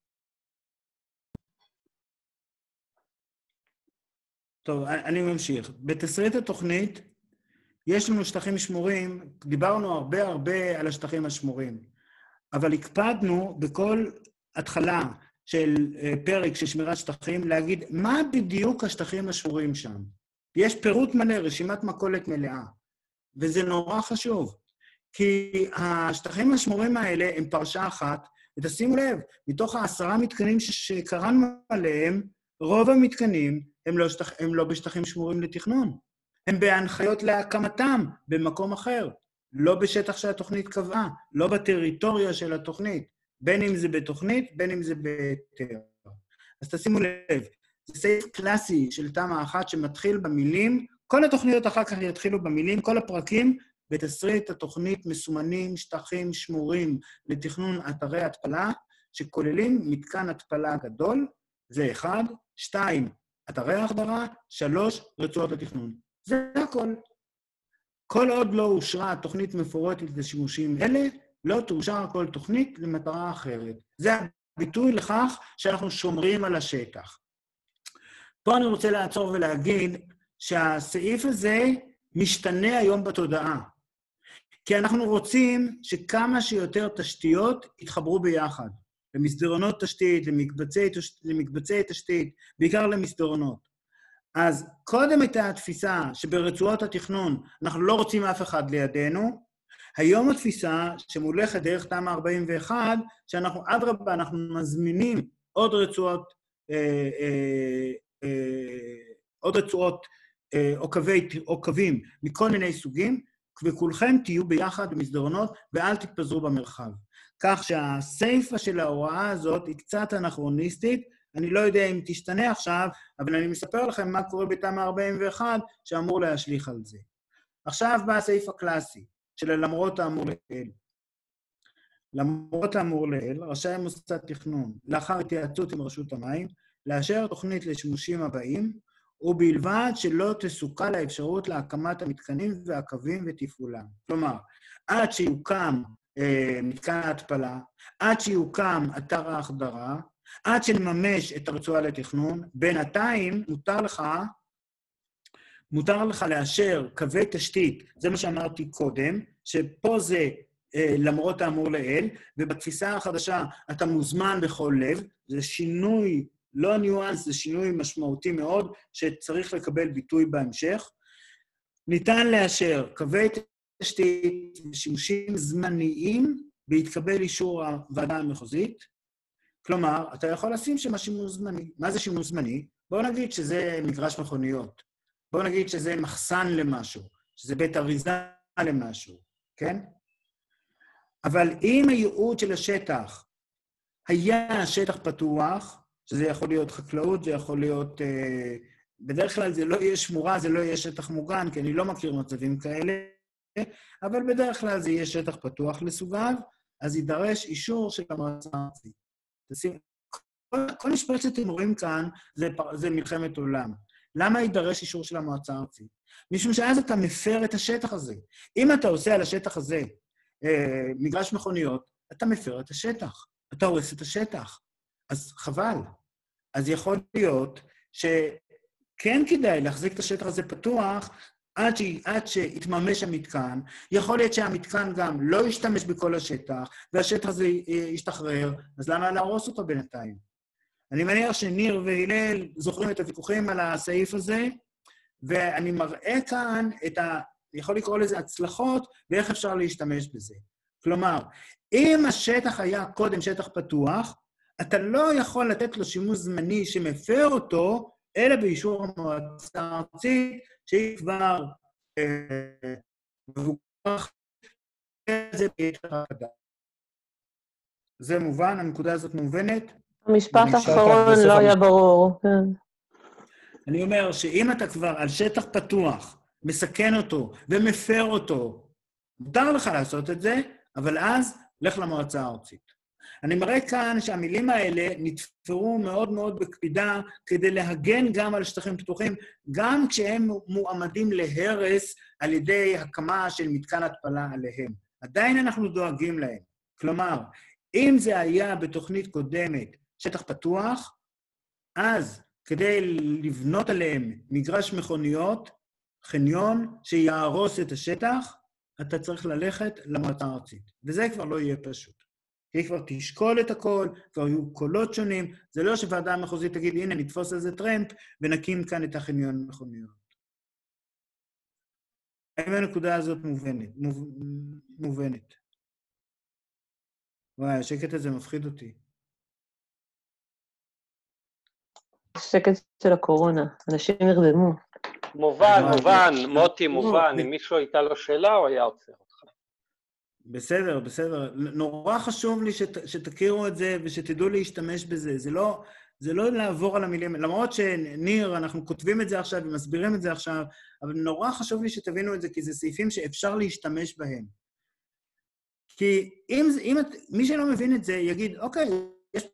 טוב, אני ממשיך. בתסריט התוכנית, יש לנו שטחים שמורים, דיברנו הרבה על השטחים השמורים, אבל הקפדנו בכל התחלה של פרק של שמירת שטחים, להגיד מה בדיוק השטחים השמורים שם. יש פירוט מלא, רשימת מכולת מלאה, וזה נורא חשוב, כי השטחים השמורים האלה הם פרשה אחת, ותשימו לב, מתוך 10 מתקנים שקראנו עליהם, רוב המתקנים הם לא בשטחים שמורים לתכנון. הם בהנחיות להקמתם במקום אחר, לא בשטח שהתוכנית קבעה, לא בטריטוריה של התוכנית, בין אם זה בתוכנית, בין אם זה בהיתר. אז תשימו לב, זה סעיף קלאסי של תמ"א 1 שמתחיל במילים, כל התוכניות אחר כך יתחילו במילים, כל הפרקים בתסריט התוכנית מסומנים שטחים שמורים לתכנון אתרי התפלה, שכוללים מתקן התפלה גדול, זה 1, 2, אתרי החדרה, 3, רצועות לתכנון. זה הכל. כל עוד לא אושרה תוכנית מפורטת לשימושים אלה, לא תאושר כל תוכנית למטרה אחרת. זה הביטוי לכך שאנחנו שומרים על השטח. פה אני רוצה לעצור ולהגיד שהסעיף הזה משתנה היום בתודעה. כי אנחנו רוצים שכמה שיותר תשתיות יתחברו ביחד. למסדרונות תשתית, למקבצי תשתית, בעיקר למסדרונות. אז קודם הייתה התפיסה שברצועות התכנון אנחנו לא רוצים אף אחד לידינו, היום התפיסה שמולכת דרך תמ"א 41, שאנחנו אדרבה, אנחנו מזמינים עוד רצועות או קווים מכל מיני סוגים, וכולכם תהיו ביחד במסדרונות ואל תתפזרו במרחב. כך שהסייפה של ההוראה הזאת היא קצת אנכרוניסטית, אני לא יודע אם תשתנה עכשיו, אבל אני מספר לכם מה קורה בתמ"א 41 שאמור להשליך על זה. עכשיו בא הסעיף הקלאסי של למרות האמור לעיל. למרות האמור לעיל, רשאי מוסד תכנון, לאחר התייעצות עם רשות המים, לאשר תוכנית לשימושים הבאים, ובלבד שלא תסוכל האפשרות להקמת המתקנים והקווים ותפעולם. כלומר, עד שיוקם מתקן ההתפלה, עד שיוקם אתר ההחדרה, עד שנממש את הרצועה לתכנון, בינתיים מותר לך לאשר קווי תשתית, זה מה שאמרתי קודם, שפה זה למרות האמור לעיל, ובתפיסה החדשה אתה מוזמן בכל לב, זה שינוי, לא ניואנס, זה שינוי משמעותי מאוד, שצריך לקבל ביטוי בהמשך. ניתן לאשר קווי תשתית ושימושים זמניים, בהתקבל אישור הוועדה המחוזית, כלומר, אתה יכול לשים שם שימוש זמני. מה זה שימוש זמני? בואו נגיד שזה מגרש מכוניות. בואו נגיד שזה מחסן למשהו, שזה בית אריזה למשהו, כן? אבל אם הייעוד של השטח היה שטח פתוח, שזה יכול להיות חקלאות, זה יכול להיות... בדרך כלל זה לא יהיה שמורה, זה לא יהיה שטח מוגן, כי אני לא מכיר מצבים כאלה, אבל בדרך כלל זה יהיה שטח פתוח לסוגיו, אז יידרש אישור של המועצה הארצית. כל משפט שאתם רואים כאן זה מלחמת עולם. למה יידרש אישור של המועצה הארצית? משום שאז אתה מפר את השטח הזה. אם אתה עושה על השטח הזה מגרש מכוניות, אתה מפר את השטח. אתה הורס את השטח. אז חבל. אז יכול להיות שכן כדאי להחזיק את השטח הזה פתוח עד שיתממש המתקן. יכול להיות שהמתקן גם לא ישתמש בכל השטח, והשטח הזה ישתחרר, אז למה להרוס אותו בינתיים? אני מניח שניר והילל זוכרים את הוויכוחים על הסעיף הזה, ואני מראה כאן יכול לקרוא לזה הצלחות, ואיך אפשר להשתמש בזה. כלומר, אם השטח היה קודם שטח פתוח, אתה לא יכול לתת לו שימוש זמני שמפר אותו, אלא באישור המועצה הארצית, שהיא כבר מבוקח, זה ביתר הקדם. זה מובן? הנקודה הזאת מובנת? המשפט האחרון לא היה ברור. אני אומר שאם אתה כבר על שטח פתוח, מסכן אותו ומפר אותו, מותר לך לעשות את זה, אבל אז לך למועצה הארצית. אני מראה כאן שהמילים האלה נתפרו מאוד מאוד בקפידה כדי להגן גם על שטחים פתוחים, גם כשהם מועמדים להרס על ידי הקמה של מתקן התפלה עליהם. עדיין אנחנו דואגים להם. כלומר, אם זה היה בתוכנית קודמת שטח פתוח, אז כדי לבנות עליהם מגרש מכוניות, חניון שיהרוס את השטח, אתה צריך ללכת למועצה הארצית. וזה כבר לא יהיה פשוט. היא כבר תשקול את הכל, כבר יהיו קולות שונים, זה לא שוועדה המחוזית תגיד, הנה, נתפוס איזה טרמפ, ונקים כאן את החניון מכוניות. האם הנקודה הזאת מובנת? וואי, השקט הזה מפחיד אותי. שקט של הקורונה, אנשים נרדמו. מובן, מוטי, מובן. אם מישהו הייתה לו שאלה, הוא היה עוצר אותך. בסדר. נורא חשוב לי שתכירו את זה ושתדעו להשתמש בזה. זה לא לעבור על המילים, למרות שניר, אנחנו כותבים את זה עכשיו ומסבירים את זה עכשיו, אבל נורא חשוב לי שתבינו את זה, כי זה סעיפים שאפשר להשתמש בהם. כי אם מי שלא מבין את זה יגיד, אוקיי, יש...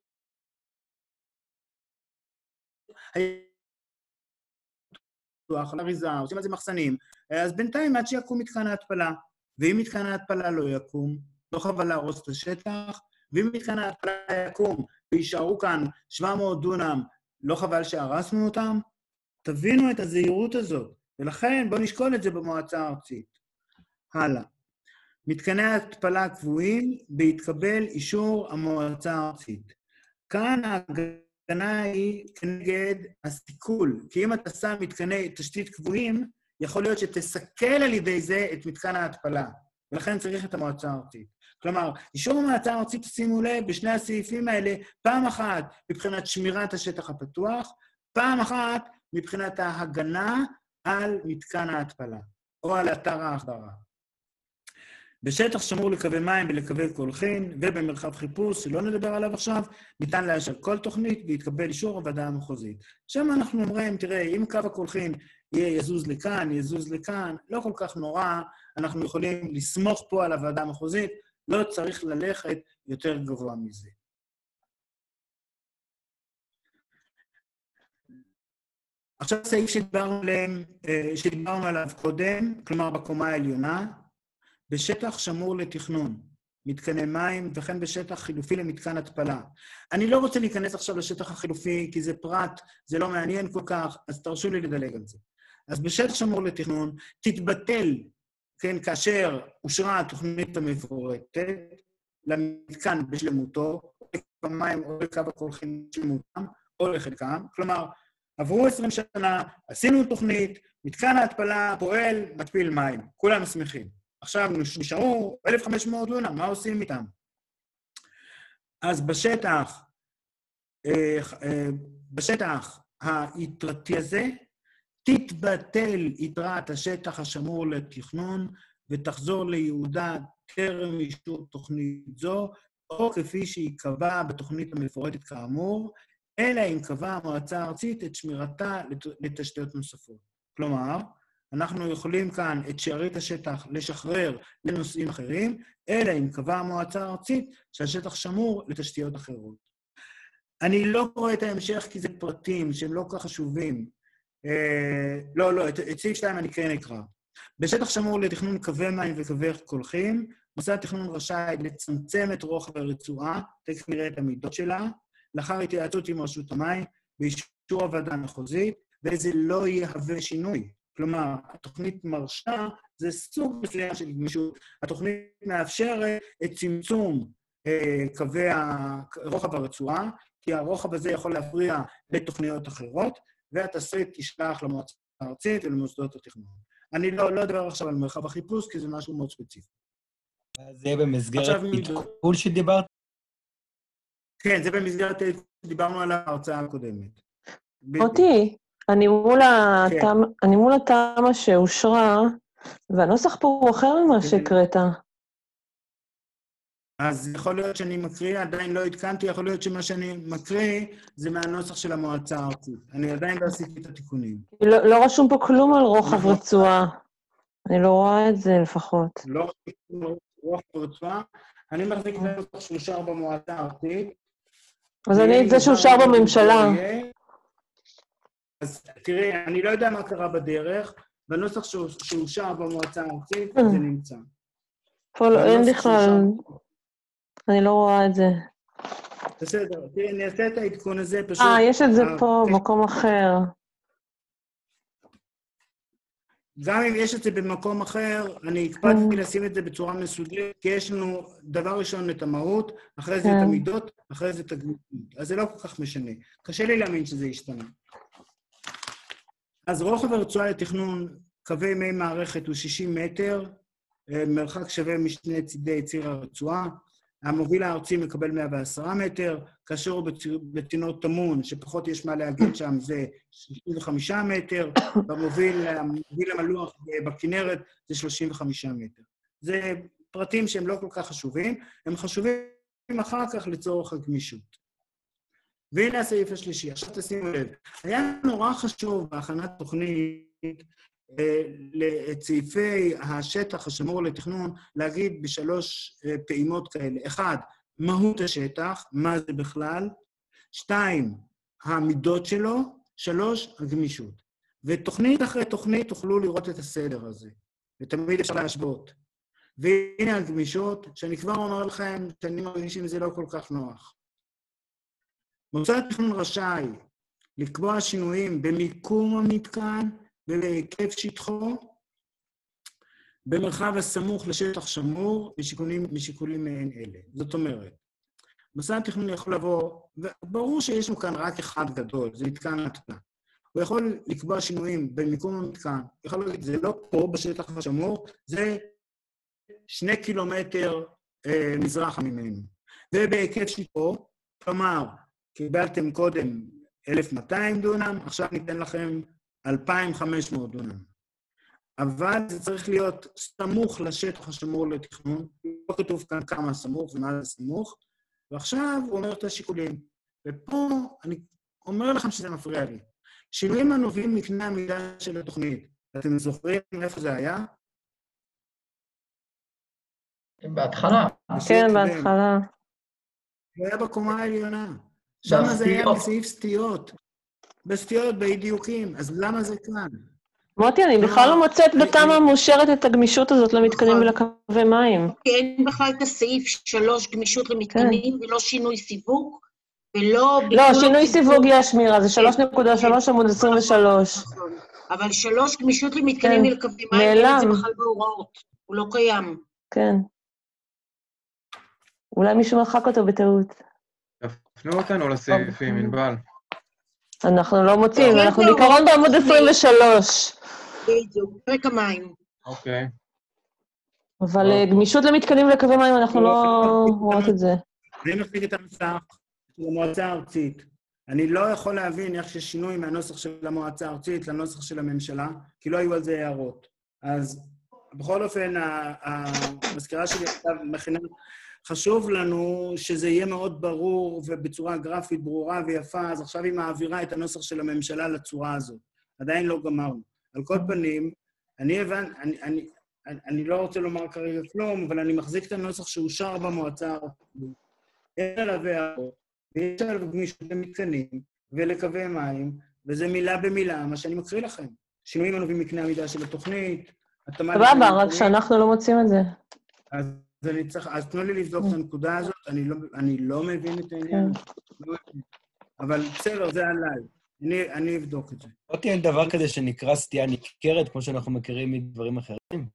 אריזה, עושים על זה מחסנים, אז בינתיים עד שיקום מתקן ההתפלה. ואם מתקן ההתפלה לא יקום, לא חבל להרוס את השטח, ואם מתקן ההתפלה יקום וישארו כאן 700 דונם, לא חבל שהרסנו אותם? תבינו את הזהירות הזאת, ולכן בואו נשקול את זה במועצה הארצית. הלאה. מתקני ההתפלה קבועים בהתקבל אישור המועצה הארצית. כאן ההגנה היא כנגד הסיכול, כי אם אתה שם מתקני תשתית קבועים, יכול להיות שתסכל על ידי זה את מתקן ההתפלה, ולכן צריך את המועצה הארצית. כלומר, אישור המועצה הארצית, שימו לב, בשני הסעיפים האלה, פעם אחת מבחינת שמירת השטח הפתוח, פעם אחת מבחינת ההגנה על מתקן ההתפלה, או על אתר ההחדרה. בשטח שמור לקווי מים ולקווי קולחין, ובמרחב חיפוש, שלא נדבר עליו עכשיו, ניתן לאשר כל תוכנית והתקבל אישור הוועדה המחוזית. שם אנחנו אומרים, תראה, אם קו הקולחין יזוז לכאן, יזוז לכאן, לא כל כך נורא, אנחנו יכולים לסמוך פה על הוועדה המחוזית, לא צריך ללכת יותר גבוה מזה. עכשיו סעיף שדיברנו עליו קודם, כלומר בקומה העליונה, בשטח שמור לתכנון, מתקני מים, וכן בשטח חילופי למתקן התפלה. אני לא רוצה להיכנס עכשיו לשטח החילופי, כי זה פרט, זה לא מעניין כל כך, אז תרשו לי לדלג על זה. אז בשטח שמור לתכנון, תתבטל, כן, כאשר אושרה התוכנית המפורטת, למתקן בשלמותו, או לקו המים או לקו הקולחין בשלמותם, או לחלקם. כלומר, עברו 20 שנה, עשינו תוכנית, מתקן ההתפלה פועל, מתפיל מים, כולם שמחים. עכשיו נשארו 1,500 דונם, מה עושים איתם? אז בשטח היתרתי הזה, תתבטל יתרת השטח השמור לתכנון, ותחזור ליהודה טרם אישור תוכנית זו, או כפי שיקבע בתוכנית המפורטת כאמור, אלא אם קבעה המועצה הארצית את שמירתה לתשתיות נוספות. כלומר, אנחנו יכולים כאן את שארית השטח לשחרר לנושאים אחרים, אלא אם קבעה המועצה הארצית שהשטח שמור לתשתיות אחרות. אני לא קורא את ההמשך כי זה פרטים שהם לא כל כך חשובים. את סעיף 2 אני כן אקרא. בשטח שמור לתכנון קווי מים וקווי קולחין, מוסד התכנון רשאי לצמצם את רוחב הרצועה, תכף נראה את המידות שלה, לאחר התייעצות עם רשות המים, באישור הוועדה המחוזית, וזה לא יהווה שינוי. כלומר, התוכנית מרשה, זה סוג מסוים של גמישות. התוכנית מאפשרת את צמצום קווי רוחב הרצועה, כי הרוחב הזה יכול להפריע לתוכניות אחרות, והתסריט תשלח למועצה הארצית ולמוסדות התכנון. אני לא אדבר עכשיו על מרחב החיפוש, כי זה משהו מאוד ספציפי. זה במסגרת עדכול שדיברת? כן, זה במסגרת שדיברנו על ההרצאה הקודמת. אותי, אני מול התמה שאושרה, והנוסח פה הוא אחר ממה שקראת. אז יכול להיות שאני מקריא, עדיין לא התקנתי, יכול להיות שמה שאני מקריא זה מהנוסח של המועצה הארצית. אני עדיין לא עשיתי את התיקונים. לא רשום פה כלום על רוחב רצועה. אני לא רואה את זה לפחות. לא רשום רוחב רצועה. אני מחזיק את הנוסח שאושר במועצה הארצית. אז אני את זה שאושר בממשלה. אז תראי, אני לא יודע מה קרה בדרך, בנוסח שאושר במועצה הארצית, זה נמצא. פה לא, אין בכלל, אני לא רואה את זה. בסדר, תראי, אני אעשה את העדכון הזה, פשוט... יש את זה פה, במקום אחר. גם אם יש את זה במקום אחר, אני הקפדתי לשים את זה בצורה מסודרת, כי יש לנו דבר ראשון את המהות, אחרי זה את המידות, אחרי זה את הגמישות. אז זה לא כל כך משנה. קשה לי להאמין שזה ישתנה. אז רוחב הרצועה לתכנון קווי מי מערכת הוא 60 מטר, מרחק שווה משני צידי ציר הרצועה, המוביל הארצי מקבל 110 מטר, כאשר הוא בצינור תמון, שפחות יש מה להגיד שם, זה 65 מטר, במוביל המלוח בכנרת זה 35 מטר. זה פרטים שהם לא כל כך חשובים, הם חשובים אחר כך לצורך הגמישות. והנה הסעיף השלישי, עכשיו תשימו לב. היה נורא חשוב בהכנת תוכנית את סעיפי השטח השמור לתכנון להגיד בשלוש פעימות כאלה. 1, מהות השטח, מה זה בכלל? 2, המידות שלו. 3, הגמישות. ותוכנית אחרי תוכנית תוכלו לראות את הסדר הזה, ותמיד אפשר להשוות. והנה הגמישות, שאני כבר אומר לכם שאני מרגיש עם זה לא כל כך נוח. מוסד תכנון רשאי לקבוע שינויים במיקום המתקן ובהיקף שטחו, במרחב הסמוך לשטח שמור, משיקולים מעין אלה. זאת אומרת, מוסד תכנון יכול לבוא, וברור שיש לנו כאן רק אחד גדול, זה מתקן התקן. הוא יכול לקבוע שינויים במיקום המתקן, יכול להגיד, זה לא פה בשטח השמור, זה 2 קילומטר מזרח ממנו. ובהיקף שטחו, כלומר, קיבלתם קודם 1,200 דונם, עכשיו ניתן לכם 2,500 דונם. אבל זה צריך להיות סמוך לשטח השמור לתכנון, לא כתוב כאן כמה סמוך ומה זה סמוך, ועכשיו הוא אומר את השיקולים. ופה אני אומר לכם שזה מפריע לי. שינויים הנובעים מקנה המידה של התוכנית. אתם זוכרים איפה זה היה? בהתחלה. כן, בהתחלה. זה היה בקומה העליונה. שם זה היה בסעיף סטיות. בסטיות, באי-דיוקים. אז למה זה כאן? מוטי, אני בכלל לא מוצאת בתמ"א המאושרת את הגמישות הזאת למתקנים ולקווי מים. אין בכלל את הסעיף 3 גמישות למתקנים, ולא שינוי סיווג, ולא... לא, שינוי סיווג יש, מירה, זה 3.3 עמוד 23. אבל 3 גמישות למתקנים ולקווי מים, אין את זה בכלל בהוראות, הוא לא קיים. כן. אולי מישהו מחק אותו בטעות. תפנו אותנו לסעיפים, ענבל. אנחנו לא מוצאים, אנחנו בעיקרון בעמוד 23. בדיוק, פרק המים. אוקיי. אבל גמישות למתקנים ולקווי מים, אנחנו לא רואות את זה. אני מחזיק את המסך של המועצה הארצית. אני לא יכול להבין איך יש שינוי מהנוסח של המועצה הארצית לנוסח של הממשלה, כי לא היו על זה הערות. אז בכל אופן, המזכירה שלי עכשיו מכינה, חשוב לנו שזה יהיה מאוד ברור ובצורה גרפית ברורה ויפה, אז עכשיו היא מעבירה את הנוסח של הממשלה לצורה הזאת. עדיין לא גמרנו. על כל פנים, אני לא רוצה לומר כרגע כלום, אבל אני מחזיק את הנוסח שאושר במועצה הארצית. אין עליו הערות, ויש עליו גמישות למתקנים ולקווי מים, וזה מילה במילה, מה שאני מקריא לכם. שינויים הנובעים מקנה המידה של התוכנית, סבבה, רק שאנחנו לא מוצאים את זה. אז תנו לי לבדוק את הנקודה הזאת, אני לא מבין את העניין, אבל בסדר, זה עליי, אני אבדוק את זה. לא תהיה דבר כזה שנקרא סטייה ניכרת, כמו שאנחנו מכירים מדברים אחרים?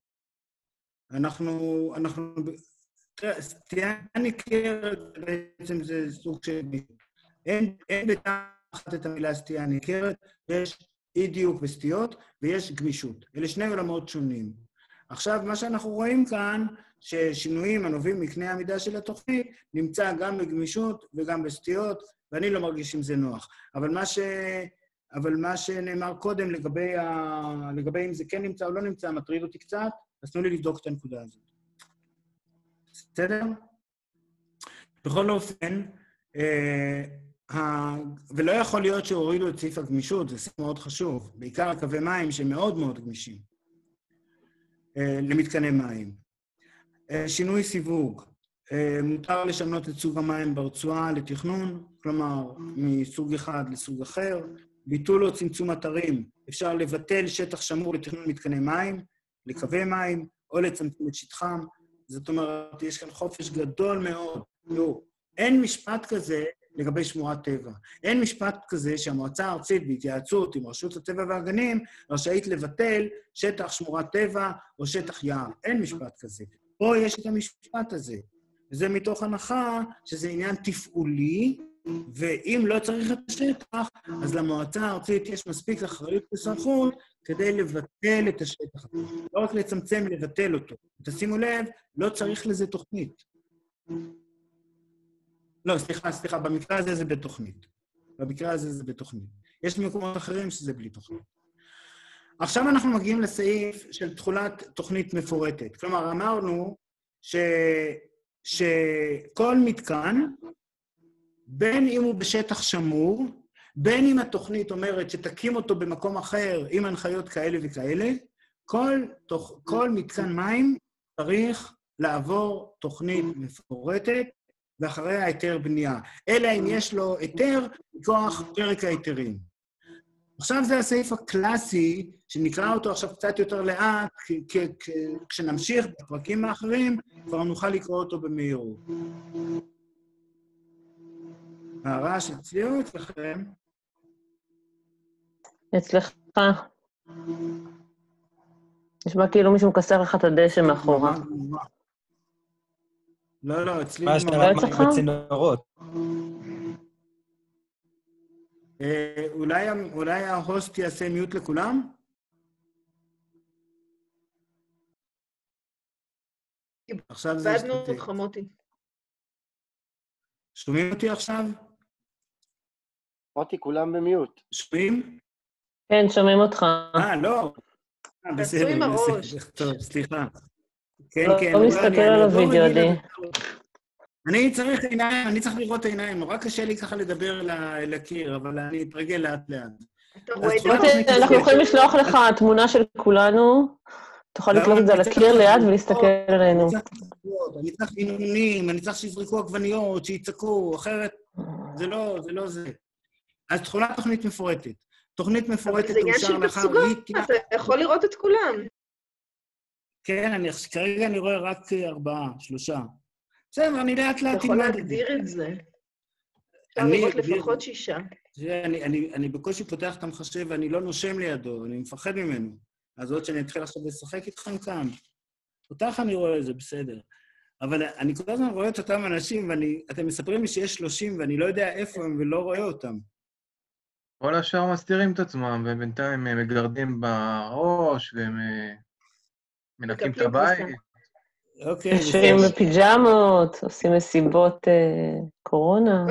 תראה, סטייה ניכרת בעצם זה סוג של... אין בתחת את המילה סטייה ניכרת, יש אי דיוק וסטיות ויש גמישות. אלה שני עולמות שונים. עכשיו, מה שאנחנו רואים כאן, ששינויים הנובעים מקנה המידה של התוכנית, נמצא גם בגמישות וגם בסטיות, ואני לא מרגיש עם זה נוח. אבל מה שנאמר קודם לגבי אם זה כן נמצא או לא נמצא, מטריד אותי קצת, אז תנו לי לבדוק את הנקודה הזאת. בסדר? בכל אופן, ולא יכול להיות שהורידו את סעיף הגמישות, זה סעיף מאוד חשוב, בעיקר הקווי מים שמאוד מאוד גמישים. למתקני מים. שינוי סיווג. מותר לשנות את סוג המים ברצועה לתכנון, כלומר, מסוג אחד לסוג אחר. ביטול או צמצום אתרים, אפשר לבטל שטח שמור לתכנון מתקני מים, לקווי מים, או לצמצם את שטחם. זאת אומרת, יש כאן חופש גדול מאוד. אין משפט כזה לגבי שמורת טבע. אין משפט כזה שהמועצה הארצית בהתייעצות עם רשות הטבע והגנים רשאית לבטל שטח שמורת טבע או שטח יער. אין משפט כזה. פה יש את המשפט הזה. וזה מתוך הנחה שזה עניין תפעולי, ואם לא צריך את השטח, אז למועצה הארצית יש מספיק אחריות וסמכות כדי לבטל את השטח. לא רק לצמצם, לבטל אותו. תשימו לב, לא צריך לזה תוכנית. לא, סליחה, במקרה הזה זה בתוכנית. במקרה הזה זה בתוכנית. יש מקומות אחרים שזה בלי תוכנית. עכשיו אנחנו מגיעים לסעיף של תחולת תוכנית מפורטת. כלומר, אמרנו שכל מתקן, בין אם הוא בשטח שמור, בין אם התוכנית אומרת שתקים אותו במקום אחר עם הנחיות כאלה וכאלה, כל מתקן מים צריך לעבור תוכנית מפורטת, ואחריה היתר בנייה. אלא אם יש לו היתר מכוח פרק ההיתרים. עכשיו זה הסעיף הקלאסי, שנקרא אותו עכשיו קצת יותר לאט, כשנמשיך בפרקים האחרים, כבר נוכל לקרוא אותו במהירות. הרעש אצלי או אצלכם? אצלך. נשמע כאילו מישהו מקסר לך את הדשא מאחורה. לא, אצלי... מה שאתה למד בצינורות. אולי ההוסט יעשה מיוט לכולם? עכשיו זה... איבדנו אותך, מוטי. שומעים אותי עכשיו? מוטי, כולם במיוט. שומעים? כן, שומעים אותך. לא. תעשו עם הראש. טוב, סליחה. כן. לא מסתכל על הוידאו, עדי. אני צריך עיניים, אני צריך לראות העיניים. נורא קשה לי ככה לדבר לקיר, אבל אני אתרגל לאט-לאט. אנחנו יכולים לשלוח לך תמונה של כולנו, תוכל לתלות את זה על הקיר ליד ולהסתכל עלינו. אני צריך עינונים, אני צריך שיזרקו עגבניות, שיצעקו, אחרת זה לא זה. אז תחולת תוכנית מפורטת. תוכנית מפורטת תאושר לאחר... זה עניין של תצוגה, אתה יכול לראות את כולם. כן, כרגע אני רואה רק 3. בסדר, אני לאט לאט... אתה יכול להגדיר את זה. אפשר לראות לפחות 6. אני בקושי פותח את המחשב ואני לא נושם לידו, אני מפחד ממנו. אז עוד שאני אתחיל עכשיו לשחק איתכם כאן. אותך אני רואה את זה, בסדר. אבל אני כל הזמן רואה את אותם אנשים, ואתם מספרים לי שיש 30 ואני לא יודע איפה הם ולא רואה אותם. כל השאר מסתירים את עצמם, ובינתיים הם מגרדים בראש, והם מנקים את הבית. אוקיי. יושבים בפיג'מות, עושים מסיבות קורונה.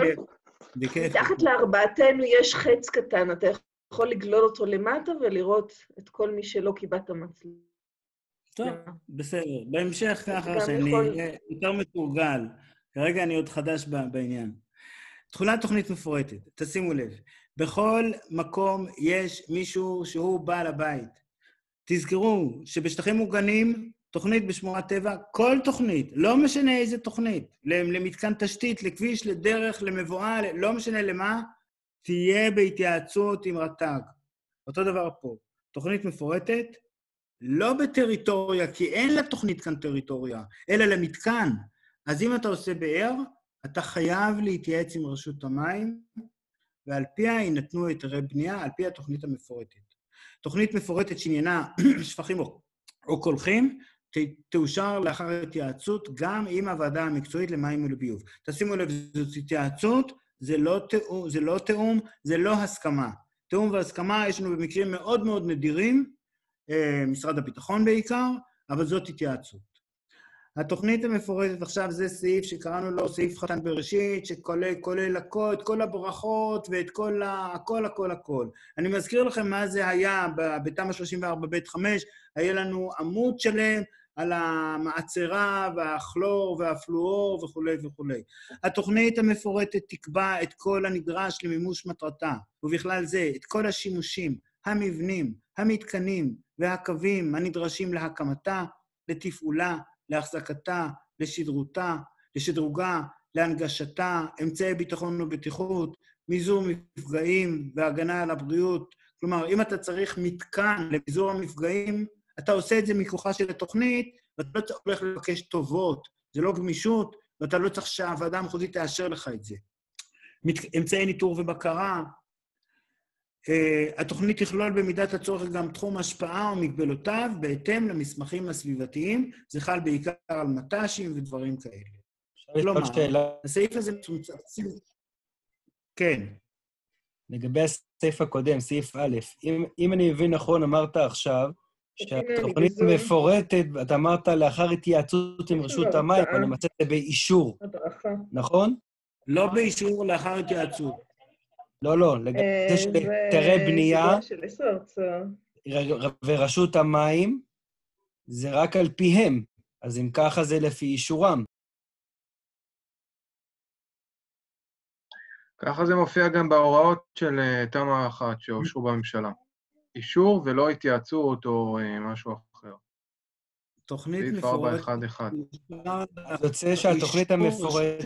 מתחת לארבעתנו יש חץ קטן, אתה יכול לגלול אותו למטה ולראות את כל מי שלא קיבלת מצלמה. טוב, בסדר. בהמשך ככה שאני אהיה יותר מתורגל. כרגע אני עוד חדש בעניין. תחולת תוכנית מפורטת, תשימו לב. בכל מקום יש מישהו שהוא בעל הבית. תזכרו שבשטחים מוגנים, תוכנית בשמורת טבע, כל תוכנית, לא משנה איזה תוכנית, למתקן תשתית, לכביש, לדרך, למבואה, לא משנה למה, תהיה בהתייעצות עם רט"ג. אותו דבר פה. תוכנית מפורטת, לא בטריטוריה, כי אין לתוכנית כאן טריטוריה, אלא למתקן. אז אם אתה עושה באר, אתה חייב להתייעץ עם רשות המים, ועל פיה יינתנו היתרי בנייה, על פי התוכנית המפורטת. תוכנית מפורטת שעניינה שפכים או קולחים, תאושר לאחר התייעצות גם עם הוועדה המקצועית למים ולביוב. תשימו לב, זאת התייעצות, זה לא תאום, זה לא הסכמה. תאום והסכמה יש לנו במקרים מאוד מאוד נדירים, משרד הביטחון בעיקר, אבל זאת התייעצות. התוכנית המפורטת עכשיו זה סעיף שקראנו לו סעיף חתן בראשית, שכולל את כל הברכות ואת הכל. אני מזכיר לכם מה זה היה בתמ"א 34ב5, היה לנו עמוד שלם על המעצרה והכלור והפלואור וכו'. התוכנית המפורטת תקבע את כל הנדרש למימוש מטרתה, ובכלל זה את כל השימושים, המבנים, המתקנים והקווים הנדרשים להקמתה, לתפעולה, להחזקתה, לשדרותה, לשדרוגה, להנגשתה, אמצעי ביטחון ובטיחות, מזעור מפגעים והגנה על הבריאות. כלומר, אם אתה צריך מתקן למזעור המפגעים, אתה עושה את זה מכוחה של התוכנית, ואתה לא הולך לבקש טובות, זה לא גמישות, ואתה לא צריך שהוועדה המחוזית תאשר לך את זה. אמצעי ניטור ובקרה, התוכנית תכלול במידת הצורך גם תחום השפעה ומגבלותיו, בהתאם למסמכים הסביבתיים, זה חל בעיקר על מט"שים ודברים כאלה. כלומר, הסעיף הזה מצומצם... כן. לגבי הסעיף הקודם, סעיף א', אם אני מבין נכון, אמרת עכשיו, שהתוכנית מפורטת, אתה אמרת לאחר התייעצות עם רשות המים, אבל למצאת זה באישור, נכון? לא באישור, לאחר התייעצות. לא, לגבי זה של היתרי בנייה, ורשות המים, זה רק על פיהם, אז אם ככה זה לפי אישורם. ככה זה מופיע גם בהוראות של תמ"א 1 שאושרו בממשלה. אישור ולא התייעצות או משהו אחר. תוכנית מפורטת. סעיף 4.1.1. יוצא שהתוכנית המפורטת...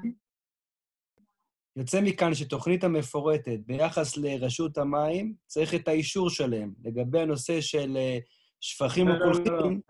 יוצא מכאן שתוכנית המפורטת ביחס לרשות המים צריך את האישור שלהם. לגבי הנושא של שפכים וקולחים...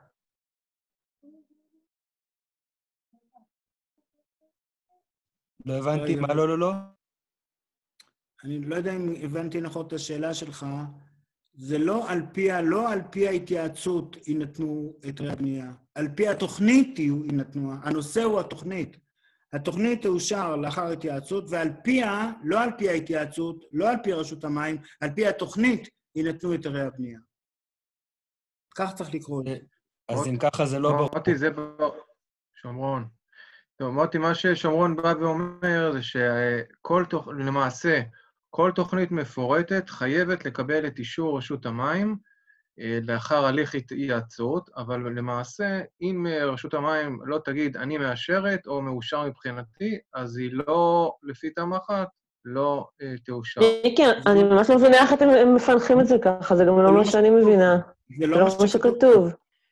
לא הבנתי, מה לא? אני לא יודע אם הבנתי נכון את השאלה שלך. זה לא על פי ההתייעצות יינתנו היתרי הבנייה. על פי התוכנית יינתנו. הנושא הוא התוכנית. התוכנית תאושר לאחר התייעצות, ועל פיה, לא על פי ההתייעצות, לא על פי רשות המים, על פי התוכנית יינתנו היתרי הבנייה. כך צריך לקרוא. אז אם ככה זה לא ברור. מוטי, זה שומרון. טוב, מוטי, מה ששומרון בא ואומר זה שלמעשה, כל תוכנית מפורטת חייבת לקבל את אישור רשות המים לאחר הליך התייעצות, אבל למעשה, אם רשות המים לא תגיד אני מאשרת או מאושר מבחינתי, אז היא לא, לפי תמ"א 1, לא תאושר. כן, אני ממש לא מבינה איך אתם מפנחים את זה ככה, זה גם לא מה שאני מבינה. זה לא מה שכתוב.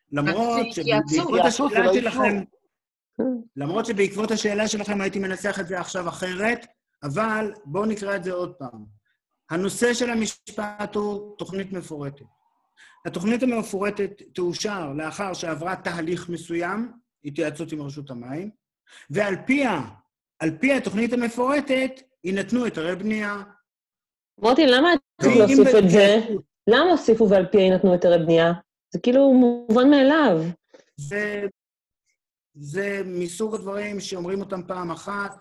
למרות שבעקבות השאלה שלכם הייתי מנסח את זה עכשיו אחרת, אבל בואו נקרא את זה עוד פעם. הנושא של המשפט הוא תוכנית מפורטת. התוכנית המפורטת תאושר לאחר שעברה תהליך מסוים, התייעצות עם רשות המים, ועל פי התוכנית המפורטת, יינתנו היתרי בנייה. מוטי, למה צריך להוסיף את זה? למה הוסיפו ועל פי יינתנו היתרי בנייה? זה כאילו מובן מאליו. זה מסוג הדברים שאומרים אותם פעם אחת,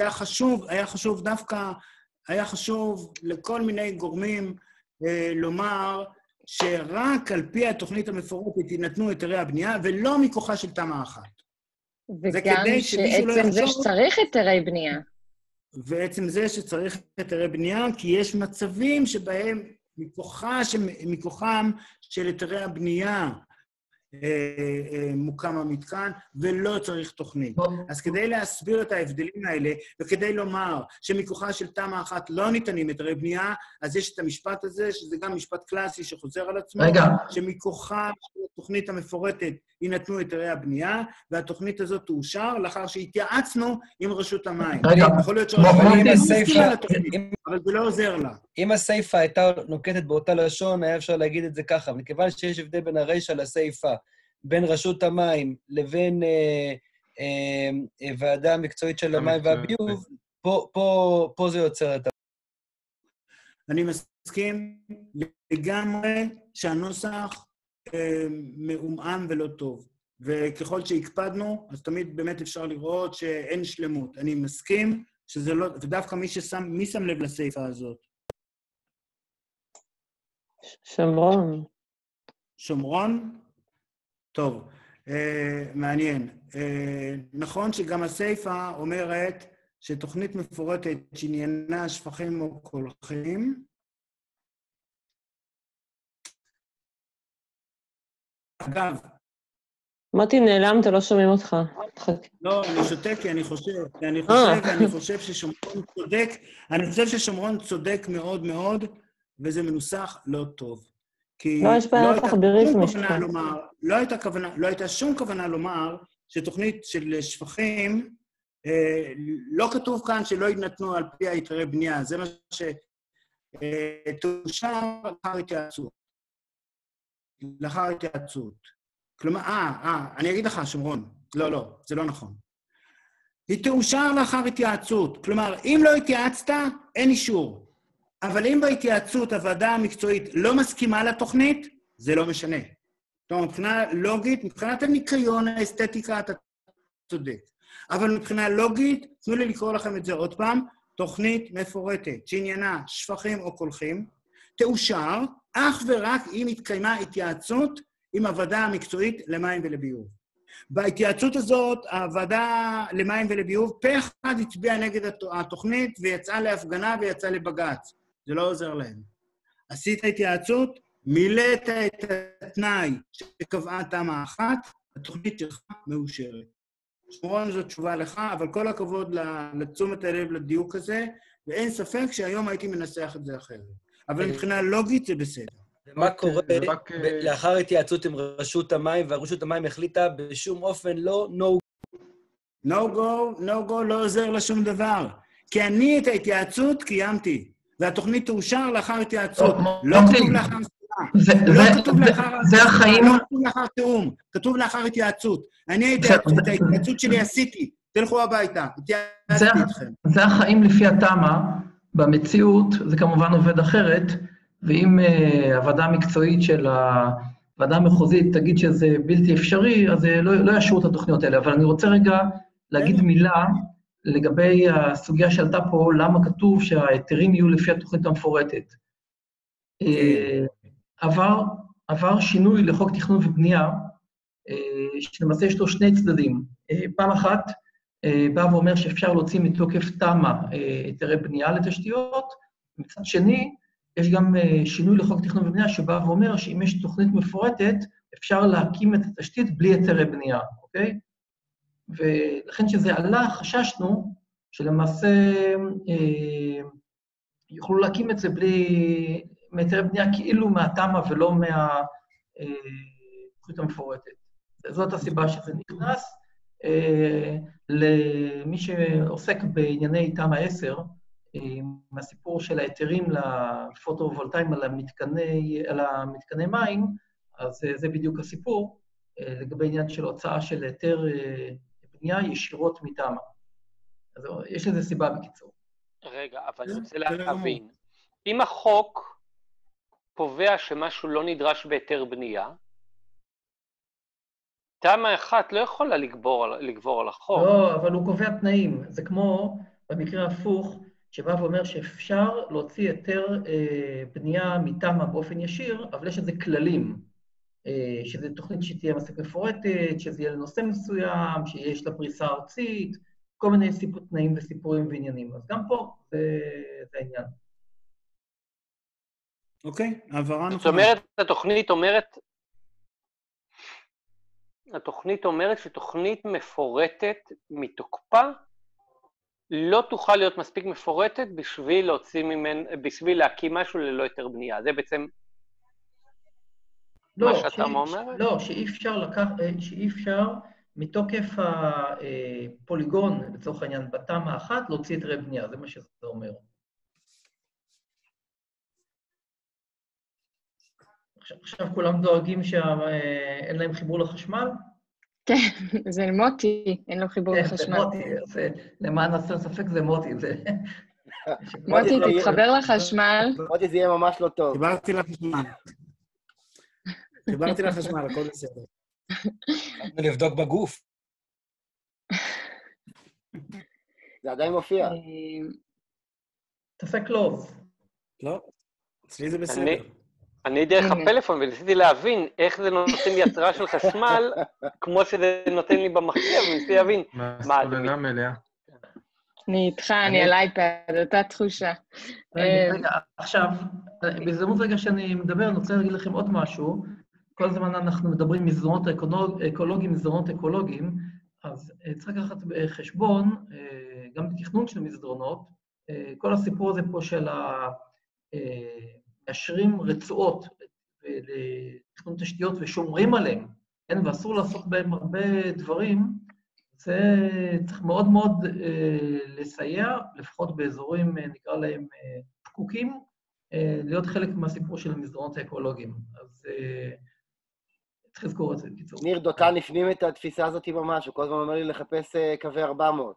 היה חשוב לכל מיני גורמים לומר שרק על פי התוכנית המפורטת יינתנו היתרי הבנייה, ולא מכוחה של תמ"א 1. וגם שעצם זה שצריך היתרי בנייה. ועצם זה שצריך היתרי בנייה, כי יש מצבים שבהם מכוחם של היתרי הבנייה מוקם המתקן, ולא צריך תוכנית. אז כדי להסביר את ההבדלים האלה, וכדי לומר שמכוחה של תמ"א 1 לא ניתנים היתרי בנייה, אז יש את המשפט הזה, שזה גם משפט קלאסי שחוזר על עצמו, שמכוחה של התוכנית המפורטת יינתנו היתרי הבנייה, והתוכנית הזאת תאושר לאחר שהתייעצנו עם רשות המים. יכול להיות שרשות המים מסכים על התוכנית, אבל זה לא עוזר לה. אם הסייפה הייתה נוקטת באותה לשון, היה אפשר להגיד את זה ככה, מכיוון שיש הבדל בין הרשע לסייפה, בין רשות המים לבין ועדה המקצועית של המים והביוב, פה זה יוצר את ה... אני מסכים לגמרי שהנוסח מעומעם ולא טוב, וככל שהקפדנו, אז תמיד באמת אפשר לראות שאין שלמות. אני מסכים שזה לא... ודווקא מי שם לב לסייפה הזאת? שומרון. שומרון? טוב, מעניין. נכון שגם הסייפה אומרת שתוכנית מפורטת שעניינה שפכים או קולחים, אגב... מוטי, נעלמת, לא שומעים אותך. לא, אני שותק כי אני חושב ששומרון צודק, אני חושב ששומרון צודק מאוד מאוד, וזה מנוסח לא טוב. לא, יש בעיה תחבירית לא הייתה שום כוונה לומר שתוכנית של שפכים לא כתוב כאן שלא יינתנו על פי היתרי בנייה, זה מה שתאושר לאחר התייעצות. לאחר התייעצות. כלומר, אני אגיד לך, שומרון, לא, זה לא נכון. היא תאושר לאחר התייעצות, כלומר, אם לא התייעצת, אין אישור. אבל אם בהתייעצות הוועדה המקצועית לא מסכימה לתוכנית, זה לא משנה. כלומר, מבחינה לוגית, מבחינת הניקיון, האסתטיקה, אתה צודק. אבל מבחינה לוגית, תנו לי לקרוא לכם את זה עוד פעם, תוכנית מפורטת, שעניינה שפכים או קולחים, תאושר אך ורק אם התקיימה התייעצות עם הוועדה המקצועית למים ולביוב. בהתייעצות הזאת, הוועדה למים ולביוב פה אחד הצביעה נגד התוכנית ויצאה להפגנה ויצאה לבג"ץ. זה לא עוזר להם. עשית התייעצות, מילאת את התנאי שקבעה תמ"א 1, התוכנית שלך מאושרת. שומרון, זו תשובה לך, אבל כל הכבוד לתשומת הלב לדיוק הזה, ואין ספק שהיום הייתי מנסח את זה אחרת. אבל מבחינה לוגית זה בסדר. ומה קורה לאחר התייעצות עם רשות המים, והרשות המים החליטה בשום אופן לא no go לא עוזר לשום דבר. כי אני את ההתייעצות קיימתי, והתוכנית תאושר לאחר התייעצות. לא כתוב לאחר סתירה. לא כתוב לאחר תאום, כתוב לאחר התייעצות. אני את ההתייעצות שלי עשיתי, תלכו הביתה, התייעצתי אתכם. זה החיים לפי התמ"א, במציאות זה כמובן עובד אחרת, ואם הוועדה המקצועית של הוועדה המחוזית תגיד שזה בלתי אפשרי, אז לא יאשרו את התוכניות האלה. אבל אני רוצה רגע להגיד מילה לגבי הסוגיה שעלתה פה, למה כתוב שההיתרים יהיו לפי התוכנית המפורטת. עבר שינוי לחוק תכנון ובנייה, שלמעשה יש לו שני צדדים. פעם אחת, בא ואומר שאפשר להוציא מתוקף תמ"א היתרי בנייה לתשתיות, מצד שני, יש גם שינוי לחוק תכנון ובנייה שבא ואומר שאם יש תוכנית מפורטת, אפשר להקים את התשתית בלי היתרי בנייה, אוקיי? ולכן שזה עלה, חששנו שלמעשה יוכלו להקים את זה בלי היתרי בנייה כאילו מהתמ"א ולא מהתוכנית המפורטת. זאת הסיבה שזה נכנס. למי שעוסק בענייני תמ"א 10, מהסיפור של ההיתרים לפוטו-וולטאים על המתקני מים, אז זה בדיוק הסיפור, לגבי עניין של הוצאה של היתר בנייה ישירות מתמ"א. אז יש לזה סיבה בקיצור. רגע, אבל אני רוצה להבין. אם החוק קובע שמשהו לא נדרש בהיתר בנייה, תמ"א 1 לא יכולה לגבור על החוק. לא, אבל הוא קובע תנאים. זה כמו במקרה הפוך, שבא ואומר שאפשר להוציא היתר בנייה מתמ"א באופן ישיר, אבל יש איזה כללים, שזה תוכנית שתהיה מספיק מפורטת, שזה יהיה לנושא מסוים, שיש לה פריסה ארצית, כל מיני תנאים וסיפורים ועניינים. אז גם פה זה העניין. אוקיי, העברה נכונה. זאת אומרת, התוכנית אומרת שתוכנית מפורטת מתוקפה לא תוכל להיות מספיק מפורטת בשביל להקים משהו ללא היתר בנייה. זה בעצם מה שאתה אומר? לא, שאי אפשר מתוקף הפוליגון, לצורך העניין, בתמ"א 1, להוציא היתרי בנייה, זה מה שזה אומר. עכשיו כולם דואגים שאין להם חיבור לחשמל? כן, זה מוטי, אין לו חיבור לחשמל. זה מוטי, למען הסר ספק זה מוטי. מוטי, תתחבר לחשמל. מוטי, זה יהיה ממש לא טוב. חיברתי לחשמל, הכל בסדר. לבדוק בגוף. זה עדיין מופיע. תעשה קלוז. לא, אצלי זה בסדר. אני דרך הפלאפון וניסיתי להבין איך זה נותן לי התראה של חשמל, כמו שזה נותן לי במחשב, וניסיתי להבין מה זה. סוללה מלאה. אני איתך, אני על אייפד, אותה תחושה. רגע, עכשיו, בהזדמנות רגע שאני מדבר, אני רוצה להגיד לכם עוד משהו. כל הזמן אנחנו מדברים מסדרונות אקולוגיים, מסדרונות אקולוגיים, אז צריך לקחת בחשבון, גם בתכנון של מסדרונות, כל הסיפור הזה פה של מאשרים רצועות לתכנון תשתיות ושומרים עליהם, ואסור לעשות בהם הרבה דברים, זה צריך מאוד מאוד לסייע, לפחות באזורים, נקרא להם פקוקים, להיות חלק מהסיפור של המסדרונות האקולוגיים. אז צריך לזכור את זה, בקיצור. ניר דותן הפנים את התפיסה הזאת ממש, הוא כל הזמן אומר לי לחפש קווי 400.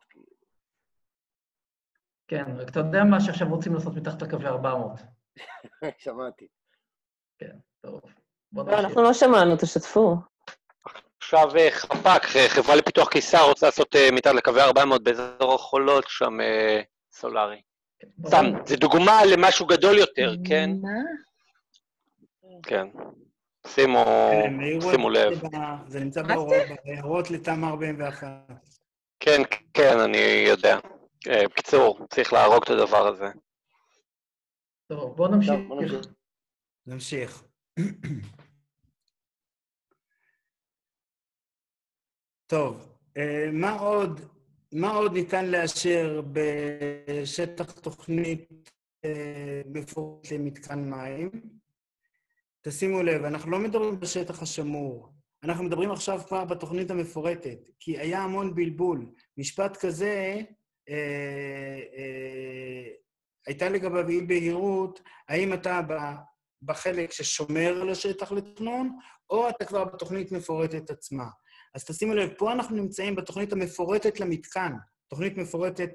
כן, רק אתה יודע מה שעכשיו רוצים לעשות מתחת לקווי 400. שמעתי. כן, טוב. אנחנו לא שמענו, תשתפו. עכשיו חפ"ק, חברה לפיתוח קיסר, רוצה לעשות מתחת לקווי 400 באזור החולות שם סולארי. סתם, זה דוגמה למשהו גדול יותר, כן? מה? כן. שימו לב. זה נמצא בהערות לתמ"א 41. כן, כן, אני יודע. בקיצור, צריך להרוג את הדבר הזה. טוב, בואו נמשיך. נמשיך. טוב, מה עוד ניתן לאשר בשטח תוכנית מפורט למתקן מים? תשימו לב, אנחנו לא מדברים בשטח השמור, אנחנו מדברים עכשיו כבר בתוכנית המפורטת, כי היה המון בלבול. משפט כזה, הייתה לגביו אי בהירות, האם אתה בחלק ששומר על השטח לתכנון, או אתה כבר בתוכנית מפורטת עצמה. אז תשימו לב, פה אנחנו נמצאים בתוכנית המפורטת למתקן, תוכנית מפורטת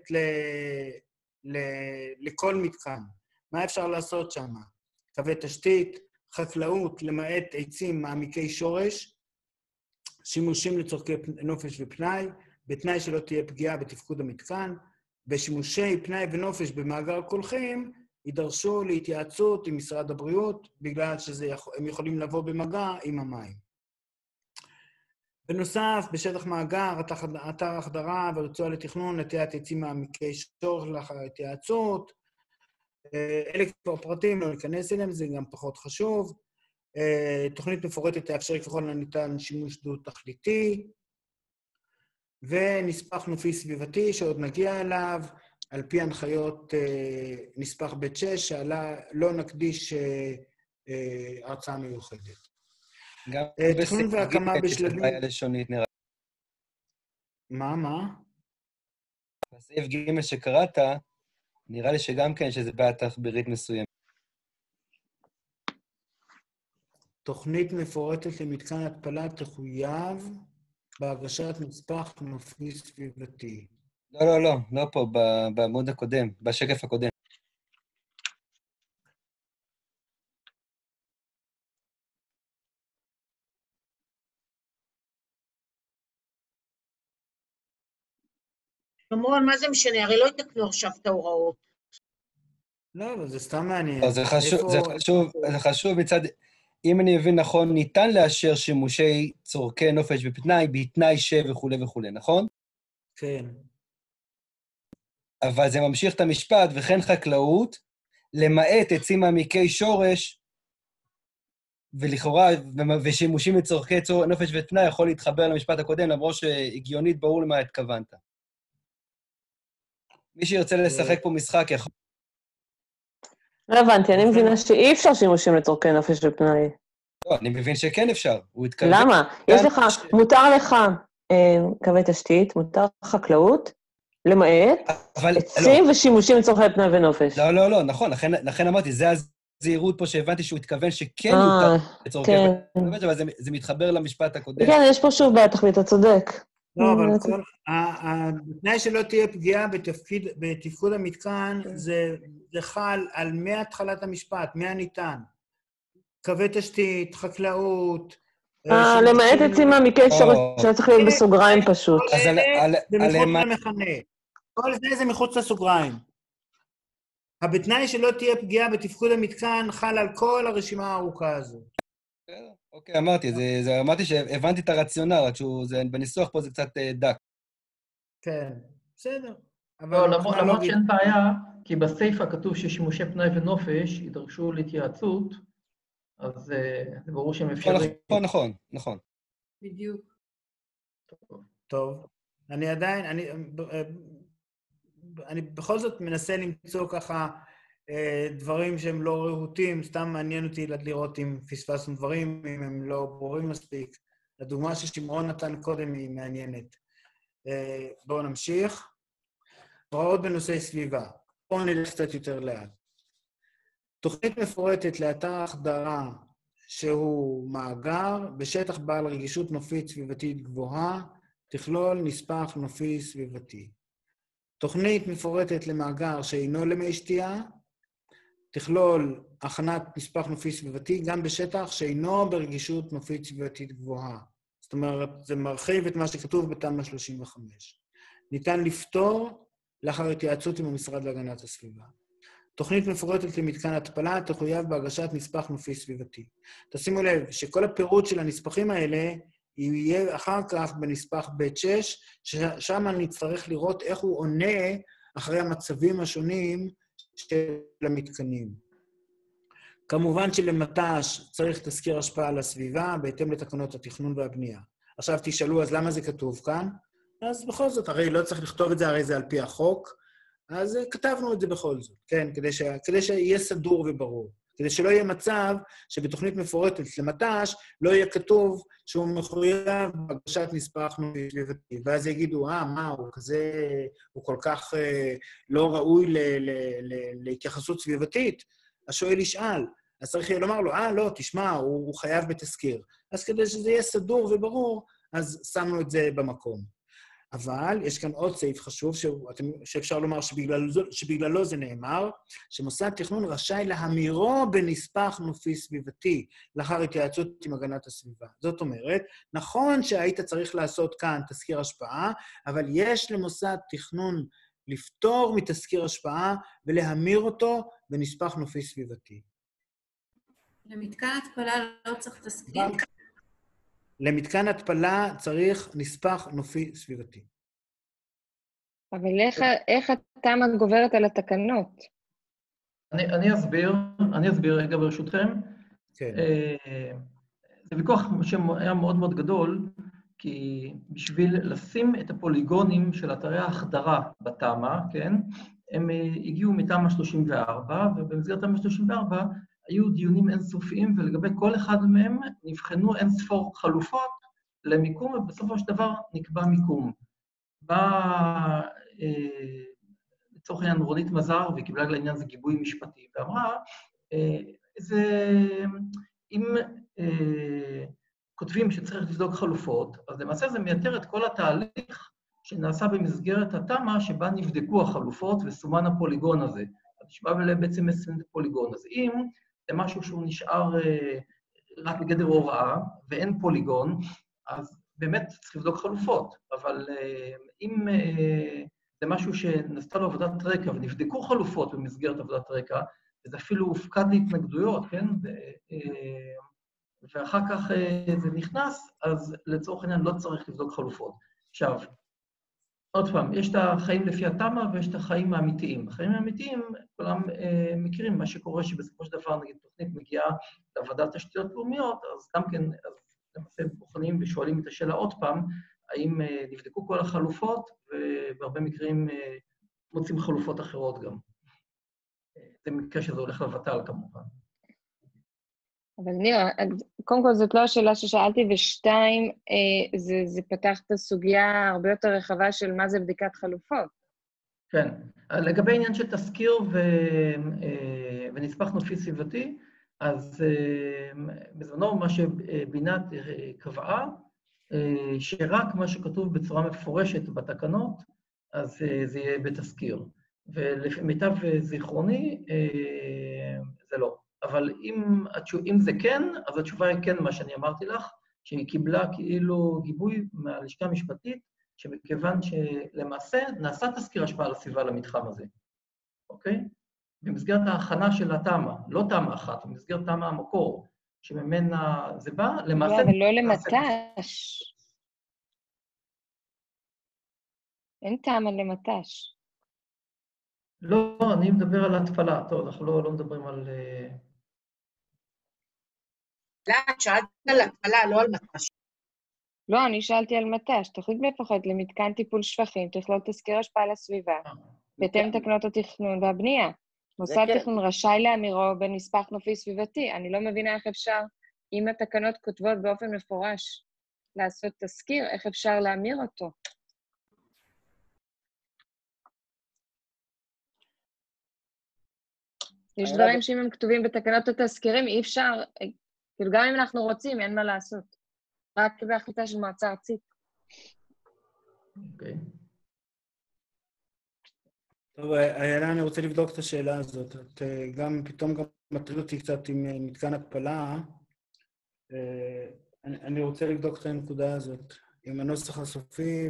לכל מתקן. מה אפשר לעשות שם? קווי תשתית, חקלאות למעט עצים מעמיקי שורש, שימושים לצורכי נופש ופנאי, בתנאי שלא תהיה פגיעה בתפקוד המתקן, בשימושי פנאי ונופש במאגר קולחים, יידרשו להתייעצות עם משרד הבריאות, בגלל שהם יכולים לבוא במגע עם המים. בנוסף, בשטח מאגר, אתר החדרה ורצועה לתכנון, נטיית עצים מעמיקי שורש לאחר התייעצות, אלה כבר פרטים, לא ניכנס אליהם, זה גם פחות חשוב. תוכנית מפורטת תאפשר ככל הניתן שימוש דו-תכליתי, ונספח נופי סביבתי שעוד נגיע אליו, על פי הנחיות נספח בית 6, שעלה לא נקדיש הרצאה מיוחדת. גם תכנון והקמה בשלבים... בעיה לשונית נראה. מה? בסעיף ג' שקראת, נראה לי שגם כן שזה בעיה תחבירית מסוימת. תוכנית מפורטת למתקן התפלה תחויב בהגשת נספח נופי סביבתי. לא פה, בעמוד הקודם, בשקף הקודם. שומרון, מה זה משנה? הרי לא יתקנו עכשיו את ההוראות. לא, אבל זה סתם מעניין. זה חשוב מצד... אם אני מבין נכון, ניתן לאשר שימושי צורכי נופש ופנאי, בתנאי וכו' וכו', נכון? כן. אבל זה ממשיך את המשפט, וכן חקלאות, למעט עצים מעמיקי שורש, ולכאורה, ושימושים לצורכי נופש ופנאי יכול להתחבר למשפט הקודם, למרות שהגיונית ברור למה התכוונת. מי שירצה לשחק פה משחק יכול... לא הבנתי, אני מבינה שאי אפשר שימושים לצורכי נופש ופנאי. לא, אני מבין שכן אפשר. למה? יש לך, מותר לך קווי תשתית, מותר חקלאות, למעט עצים ושימושים לצורכי פנאי ונופש. לא, נכון, לכן אמרתי, זה הזהירות פה שהבנתי שהוא התכוון שכן יותר לצורכי פנאי ונופש, אבל זה מתחבר למשפט הקודם. כן, יש פה שוב בעיה תכלית, אתה צודק. לא, אבל בתנאי שלא תהיה פגיעה בתפקוד המתקן, זה חל על מהתחלת המשפט, מהניתן. קווי תשתית, חקלאות... למעט עצים מעמיקי שורש, שצריך להיות בסוגריים פשוט. זה מחוץ למכנה. כל זה מחוץ לסוגריים. בתנאי שלא תהיה פגיעה בתפקוד המתקן, חל על כל הרשימה הארוכה הזו. אוקיי, אמרתי שהבנתי את הרציונל, רק בניסוח פה זה קצת דק. כן, בסדר. לא, למרות שאין בעיה, כי בסייפה כתוב ששימושי פנאי ונופש יידרשו להתייעצות, אז זה ברור שהם אפשריים. נכון. בדיוק. טוב. אני עדיין, אני בכל זאת מנסה למצוא ככה דברים שהם לא רהוטים, סתם מעניין אותי לראות אם פספסנו דברים, אם הם לא ברורים מספיק. הדוגמה ששמרון נתן קודם היא מעניינת. בואו נמשיך. הוראות בנושאי סביבה. בואו נלך קצת יותר לאט. תוכנית מפורטת לאתר החדרה שהוא מאגר בשטח בעל רגישות נופית סביבתית גבוהה, תכלול נספח נופי סביבתי. תוכנית מפורטת למאגר שאינו למי שתייה, תכלול הכנת נספח נופי סביבתי גם בשטח שאינו ברגישות נופית סביבתית גבוהה. זאת אומרת, זה מרחיב את מה שכתוב בתמ"א 35. ניתן לפתור לאחר התייעצות עם המשרד להגנת הסביבה. תוכנית מפורטת למתקן התפלה תחויב בהגשת נספח נופי סביבתי. תשימו לב שכל הפירוט של הנספחים האלה יהיה אחר כך בנספח ב' 6, ששם נצטרך לראות איך הוא עונה אחרי המצבים השונים של המתקנים. כמובן שלמט"ש צריך תזכיר השפעה על הסביבה, בהתאם לתקנות התכנון והבנייה. עכשיו תשאלו, אז למה זה כתוב כאן? אז בכל זאת, הרי לא צריך לכתוב את זה, הרי זה על פי החוק, אז כתבנו את זה בכל זאת, כן? כדי שיהיה סדור וברור. כדי שלא יהיה מצב שבתוכנית מפורטת למט"ש לא יהיה כתוב שהוא מחויב בהגשת נספח נופי סביבתי. ואז יגידו, מה, הוא כל כך לא ראוי להתייחסות סביבתית? השואל ישאל, אז צריך יהיה לומר לו, לא, תשמע, הוא חייב בתזכיר. אז כדי שזה יהיה סדור וברור, אז שמנו את זה במקום. אבל יש כאן עוד סעיף חשוב שאפשר לומר שבגללו זה נאמר, שמוסד תכנון רשאי להמירו בנספח נופי סביבתי לאחר התייעצות עם הגנת הסביבה. זאת אומרת, נכון שהיית צריך לעשות כאן תזכיר השפעה, אבל יש למוסד תכנון לפתור מתזכיר השפעה ולהמיר אותו בנספח נופי סביבתי. למתקן התפלה לא צריך תזכיר? למתקן התפלה צריך נספח נופי סביבתי. אבל איך התמ"א גוברת על התקנות? אני אסביר רגע ברשותכם. כן. זה ויכוח שהיה מאוד מאוד גדול, כי בשביל לשים את הפוליגונים של אתרי ההחדרה בתמ"א, כן, הם הגיעו מתמ"א 34, ובמסגרת תמ"א 34, היו דיונים אינסופיים, ולגבי כל אחד מהם נבחנו אינספור חלופות למיקום, ובסופו של דבר נקבע מיקום. באה לצורך העניין רונית מזר, והיא קיבלה לעניין זה גיבוי משפטי, ואמרה, אם כותבים שצריך לבדוק חלופות, אז למעשה זה מייתר את כל התהליך שנעשה במסגרת התמ"א, שבה נבדקו החלופות וסומן הפוליגון הזה. אז נשמע בעצם מסומן הפוליגון. אז אם זה משהו שהוא נשאר רק בגדר הוראה, ואין פוליגון, אז באמת צריך לבדוק חלופות. אבל אם זה משהו שנעשתה לו עבודת רקע, ונבדקו חלופות במסגרת עבודת רקע, וזה אפילו הופקד להתנגדויות, כן? ואחר כך זה נכנס, אז לצורך העניין לא צריך לבדוק חלופות. עכשיו, עוד פעם, יש את החיים לפי התמ"א ויש את החיים האמיתיים. החיים האמיתיים, כולם מכירים מה שקורה שבסופו של דבר, נגיד, תוכנית מגיעה לוועדת תשתיות לאומיות, אז גם כן, אז למעשה בוחנים ושואלים את השאלה עוד פעם, האם נבדקו כל החלופות, ובהרבה מקרים מוצאים חלופות אחרות גם. זה מקרה שזה הולך לוות"ל כמובן. אבל נירה, קודם כל זאת לא השאלה ששאלתי, ושתיים, זה פתח את הסוגיה הרבה יותר רחבה של מה זה בדיקת חלופות. כן, לגבי עניין של תזכיר ונספח נופי סביבתי, אז בזמנו מה שבינת קבעה, שרק מה שכתוב בצורה מפורשת בתקנות, אז זה יהיה בתזכיר. ולמיטב זיכרוני, זה לא. אבל אם זה כן, אז התשובה היא כן מה שאני אמרתי לך, שהיא קיבלה כאילו גיבוי מהלשכה המשפטית, שמכיוון שלמעשה נעשה תזכיר השפעה על הסביבה למתחם הזה. אוקיי? במסגרת ההכנה של התמ"א, לא תמ"א אחת, במסגרת תמ"א המקור, שממנה זה בא, למעשה... לא, אבל לא למט"ש. אין תמ"א למט"ש. לא, אני מדבר על התפלה. טוב, אנחנו לא מדברים על... לא, שאלת על התפלה, לא על מט"ש. לא, אני שאלתי על מט"ש. תוכנית מפורטת למתקן טיפול שפכים, תכלול תזכיר השפעה לסביבה, בהתאם לתקנות התכנון והבנייה. מוסד תכנון רשאי להמירו בנספח נופי סביבתי. אני לא מבינה איך אפשר, אם התקנות כותבות באופן מפורש לעשות תזכיר, איך אפשר להמיר אותו. יש דברים שאם הם כתובים בתקנות התזכירים, אי אפשר, כאילו גם אם אנחנו רוצים, אין מה לעשות. רק בהחלטה של מועצה ארצית. אוקיי. טוב, איילה, אני רוצה לבדוק את השאלה הזאת. את גם, פתאום גם מטריד אותי קצת עם מתקן התפלה. אני רוצה לבדוק את הנקודה הזאת, עם הנוסח הסופי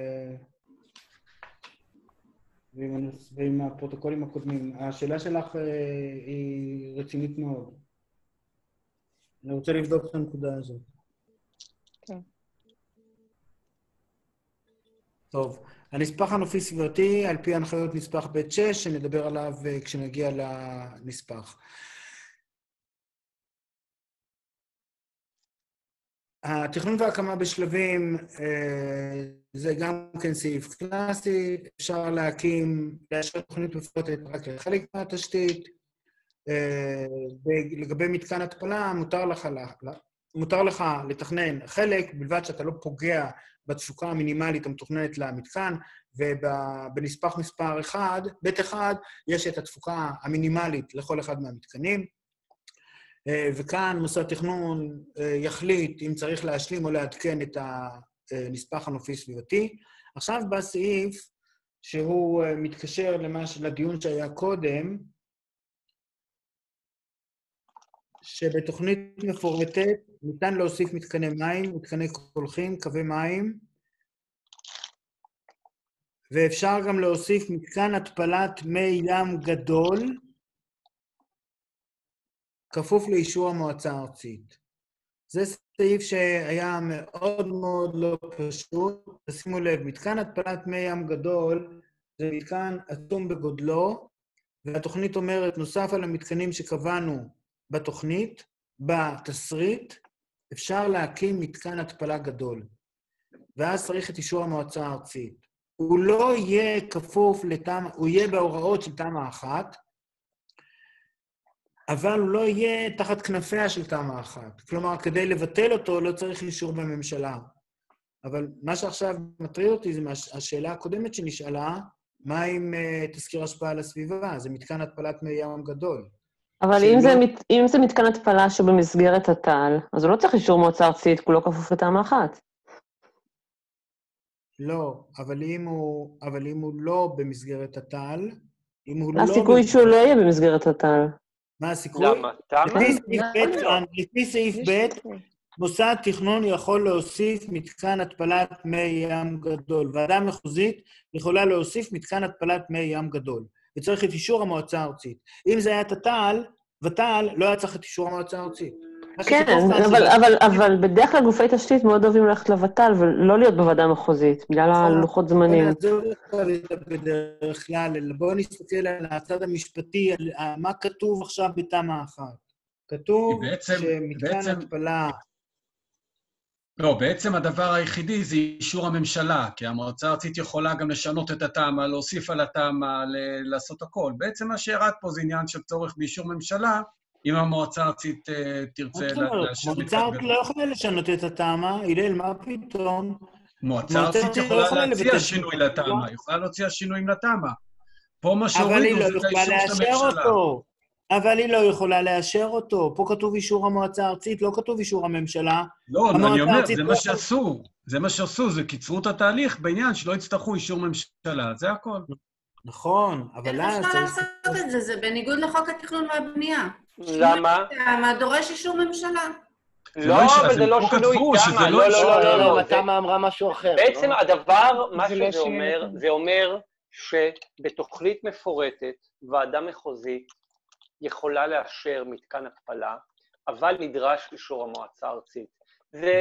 ועם הפרוטוקולים הקודמים. השאלה שלך היא רצינית מאוד. אני רוצה לבדוק את הנקודה הזאת. כן. טוב, הנספח הנופי סביבתי, על פי הנחיות נספח ב' 6, שנדבר עליו כשנגיע לנספח. התכנון וההקמה בשלבים, זה גם כן סעיף קלאסי, אפשר לאשר תוכנית מפורטת רק לחלק מהתשתית. לגבי מתקן התפלה, מותר לך לתכנן חלק, בלבד שאתה לא פוגע בתפוקה המינימלית המתוכננת למתקן, ובנספח מספר 1, ב' 1, יש את התפוקה המינימלית לכל אחד מהמתקנים, וכאן מוסד תכנון יחליט אם צריך להשלים או לעדכן את הנספח הנופי סביבתי. עכשיו בא סעיף שהוא מתקשר לדיון שהיה קודם, שבתוכנית מפורטת ניתן להוסיף מתקני מים, מתקני קולחים, קווי מים, ואפשר גם להוסיף מתקן התפלת מי ים גדול, כפוף לאישור המועצה הארצית. זה סעיף שהיה מאוד מאוד לא פשוט. תשימו לב, מתקן התפלת מי ים גדול זה מתקן עצום בגודלו, והתוכנית אומרת, נוסף על המתקנים שקבענו בתוכנית, בתסריט, אפשר להקים מתקן התפלה גדול. ואז צריך את אישור המועצה הארצית. הוא לא יהיה כפוף הוא יהיה בהוראות של תמ"א 1, אבל הוא לא יהיה תחת כנפיה של תמ"א 1. כלומר, כדי לבטל אותו לא צריך אישור בממשלה. אבל מה שעכשיו מטריד אותי זה השאלה הקודמת שנשאלה, מה עם תזכיר השפעה על הסביבה? זה מתקן התפלת מי ים גדול. אבל אם זה מתקן התפלה שבמסגרת הת"ל, אז הוא לא צריך אישור מועצה ארצית, כולו כפוף לתמ"א 1. לא, אבל אם הוא לא במסגרת הת"ל, הסיכוי שהוא לא יהיה במסגרת הת"ל. מה הסיכוי? למה? לפי סעיף ב', מוסד תכנון יכול להוסיף מתקן התפלת מי ים גדול. ועדה מחוזית יכולה להוסיף מתקן התפלת מי ים גדול. וצריך את אישור המועצה הארצית. אם זה היה ות"ל, לא היה צריך את אישור המועצה הארצית. כן, אבל בדרך כלל גופי תשתית מאוד אוהבים ללכת לוות"ל ולא להיות בוועדה המחוזית, בגלל הלוחות זמנים. בדרך כלל, בואו נסתכל על הצד המשפטי, על מה כתוב עכשיו בתמ"א 1. כתוב שמתקן התפלה... לא, בעצם הדבר היחידי זה אישור הממשלה, כי המועצה הארצית יכולה גם לשנות את התמ"א, להוסיף על התמ"א, לעשות הכל. בעצם מה שירד פה זה עניין של צורך באישור ממשלה, אם המועצה הארצית תרצה לאשר... המועצה הארצית לא יכולה לשנות את התמ"א, הלל, מה פתאום? המועצה הארצית יכולה להציע שינוי לתמ"א, יכולה להציע שינויים לתמ"א. פה מה שהורידו זה את האישור של הממשלה. אבל היא לא יכולה לאשר אותו. פה כתוב אישור המועצה הארצית, לא כתוב אישור הממשלה. לא, אני אומר, זה מה שעשו. זה מה שעשו, זה קיצרו את התהליך בעניין שלא יצטרכו אישור ממשלה, זה הכל. נכון, אבל אז... איך אפשר לעשות את זה? זה בניגוד לחוק התכנון והבנייה. למה? מה דורש אישור ממשלה? לא, אבל זה לא שינוי תמ"א. לא, תמ"א אמרה משהו אחר. בעצם הדבר, מה שזה אומר, זה אומר שבתוכנית מפורטת, ועדה מחוזית יכולה לאשר מתקן התפלה, אבל נדרש אישור המועצה הארצית. זה...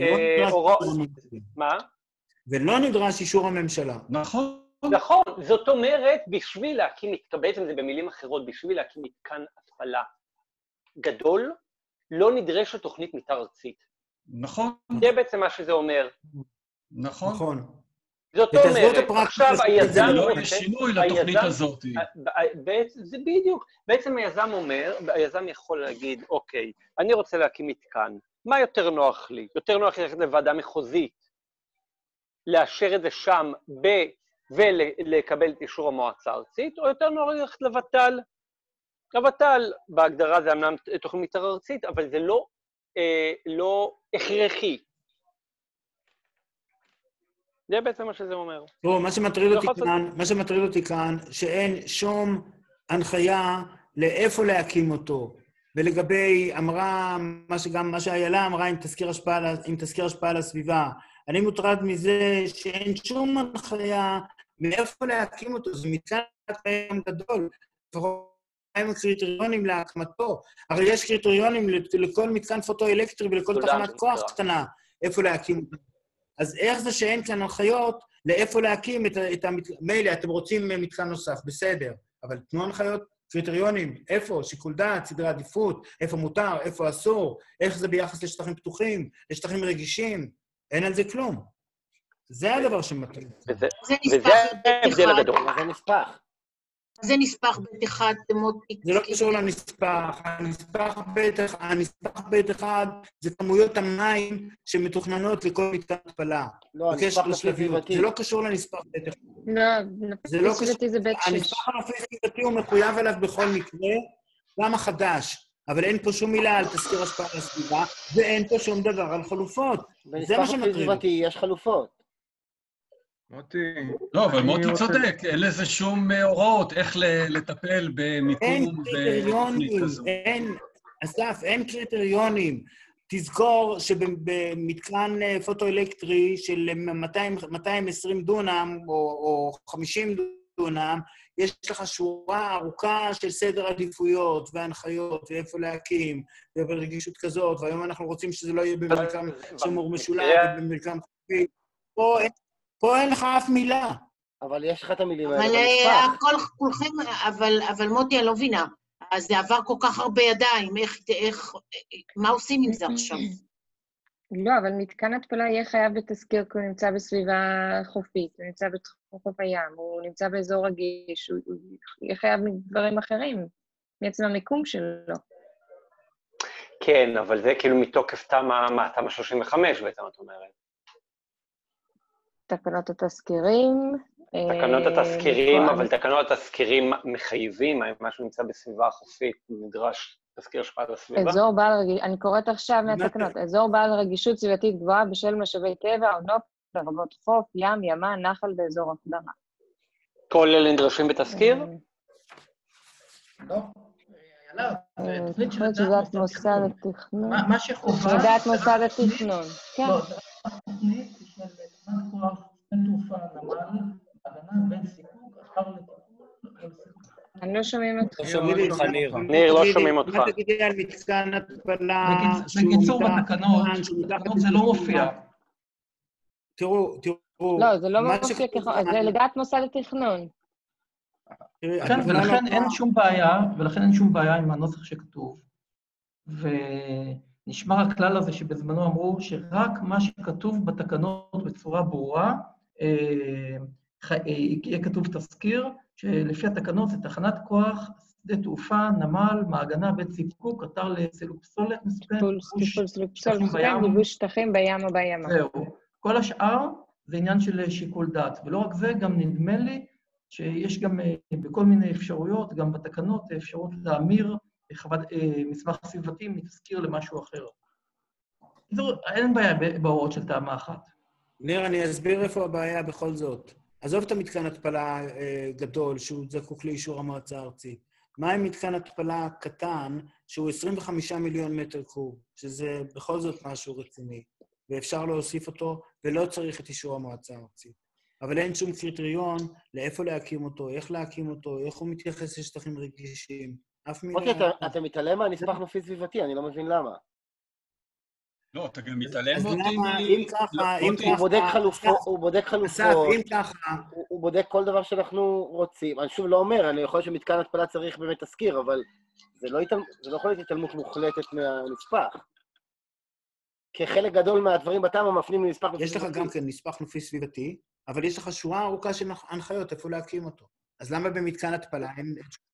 מה? ולא נדרש אישור הממשלה. נכון. נכון, זאת אומרת, בשביל להקים, בעצם זה במילים אחרות, בשביל להקים מתקן התפלה גדול, לא נדרשת תוכנית מתאר ארצית. נכון. זה בעצם מה שזה אומר. נכון. זאת אומרת, עכשיו היזם... זה לא יהיה שינוי לתוכנית הזאת. זה בדיוק. בעצם היזם יכול להגיד, אוקיי, אני רוצה להקים מתקן, מה יותר נוח לי? יותר נוח ללכת לוועדה מחוזית, לאשר את זה שם ולקבל את אישור המועצה הארצית, או יותר נוח ללכת לוות"ל? הוות"ל בהגדרה זה אמנם תוכנית מתאר ארצית, אבל זה לא הכרחי. זה בעצם מה שזה אומר. מה שמטריד אותי כאן, שאין שום הנחיה לאיפה להקים אותו. ולגבי אמרה, מה שאיילה אמרה עם תזכיר השפעה על הסביבה, אני מוטרד מזה שאין שום הנחיה מאיפה להקים אותו. זה מתקן קיים גדול. הם קריטריונים להקמתו. הרי יש קריטריונים לכל מתקן פוטו-אלקטרי ולכל תחנת כוח קטנה, איפה להקים אותו. אז איך זה שאין כאן הנחיות לאיפה להקים את מילא, אתם רוצים מתקן נוסף, בסדר, אבל תנו הנחיות, קריטריונים, איפה, שיקול דעת, סדרי עדיפות, איפה מותר, איפה אסור, איך זה ביחס לשטחים פתוחים, לשטחים רגישים, אין על זה כלום. זה הדבר שמטריד. וזה ההבדל הגדול. זה נספח. זה נספח בית אחד, זה לא קשור לנספח. הנספח בית אחד זה כמויות המים שמתוכננות לכל מתקן התפלה. לא, הנספח נופי סביבתי. זה לא קשור לנספח בית אחד. לא, נופי סביבתי זה בית 6. הנספח הנופי סביבתי הוא מחויב אליו בכל מקרה, גם החדש, אבל אין פה שום מילה על תזכיר השפעה על הסביבה, ואין פה שום דבר על חלופות. זה מה שמטריד. בנספח נופי סביבתי יש חלופות. מוטי... לא, אבל מוטי צודק, אין לזה שום הוראות איך לטפל במיקום ותוכנית כזו. אסף, אין קריטריונים. תזכור שבמתקן פוטו-אלקטרי של 220 דונם או 50 דונם, יש לך שורה ארוכה של סדר עדיפויות והנחיות ואיפה להקים, וברגישות כזאת, והיום אנחנו רוצים שזה לא יהיה במרקם שמור משולב ובמרקם חופי. פה אין לך אף מילה. אבל יש לך את המילים האלה בנספח. כולכם, אבל מוטי, אני לא מבינה. אז זה עבר כל כך הרבה ידיים, מה עושים עם זה עכשיו? לא, אבל מתקן התפלה יהיה חייב בתזכיר, כי הוא נמצא בסביבה חופית, הוא נמצא בתחום חוף הים, הוא נמצא באזור רגיש, הוא יהיה חייב מדברים אחרים, מעצם המיקום שלו. כן, אבל זה כאילו מתוקף תמ"א 35 בעצם, את אומרת. תקנות התזכירים. תקנות התזכירים, אבל תקנות התזכירים מחייבים, האם משהו נמצא בסביבה חופית, נדרש תזכיר השפעה על הסביבה? אזור בעל רגישות, אני קוראת עכשיו מהתקנות, אזור בעל רגישות סביבתית גבוהה בשל משאבי טבע או נוף, לרבות חוף, ים, ימה, נחל באזור הקדמה. כל אלה נדרשים בתזכיר? לא. תוכנית של דעת מוסד התכנון. מה שחובה... דעת מוסד התכנון, כן. לא, התוכנית של תחנת כוח, תעופה, נמל, הגנה בין סיפוק, אחר לטיפול. אני לא שומעים אותך. שומעים אותך, ניר. ניר, לא שומעים אותך. מה תגידי על מתקן התפלה? בקיצור, בתקנות זה לא מופיע. תראו. לא, זה לא מופיע ככה, זה לדעת מוסד התכנון. ולכן אין שום בעיה עם הנוסח שכתוב. ונשמר הכלל הזה שבזמנו אמרו שרק מה שכתוב בתקנות בצורה ברורה, יהיה כתוב תזכיר, שלפי התקנות זה תחנת כוח, שדה תעופה, נמל, מעגנה, בית זיקוק, אתר לסילוק פסולת מסוכן, גיבוש שטחים בים או בימה. זהו. כל השאר זה עניין של שיקול דעת, ולא רק זה, גם נדמה לי שיש גם בכל מיני אפשרויות, גם בתקנות, אפשרות להמיר מסמך סביבתי מתזכיר למשהו אחר. אין בעיה בהוראות של טעמה אחת. ניר, אני אסביר איפה הבעיה בכל זאת. עזוב את המתקן התפלה גדול, שהוא זקוק לאישור המועצה הארצית. מה עם מתקן התפלה קטן, שהוא 25 מיליון מטר קוב, שזה בכל זאת משהו רציני, ואפשר להוסיף אותו, ולא צריך את אישור המועצה הארצית. אבל אין שום קריטריון לאיפה להקים אותו, איך להקים אותו, איך הוא מתייחס לשטחים רגישים. אף מילה... אוקיי, אתה מתעלם מהנספח נופי סביבתי, אני לא מבין למה. לא, אתה גם מתעלם אז אותי למה, אם ככה... הוא בודק חלופות, אסף, אם ככה... הוא בודק כל דבר שאנחנו רוצים. אני שוב לא אומר, אני יכול שמתקן התפלה צריך באמת תזכיר, אבל זה לא יכול להיות התעלמות מוחלטת מהנספח. כחלק גדול מהדברים בתמ"א מפנים לנספח נופי סביבתי. יש לך גם כן נספח נופי סביבתי, אבל יש לך שורה ארוכה של הנחיות איפה להקים אותו. אז למה במתקן התפלה אין...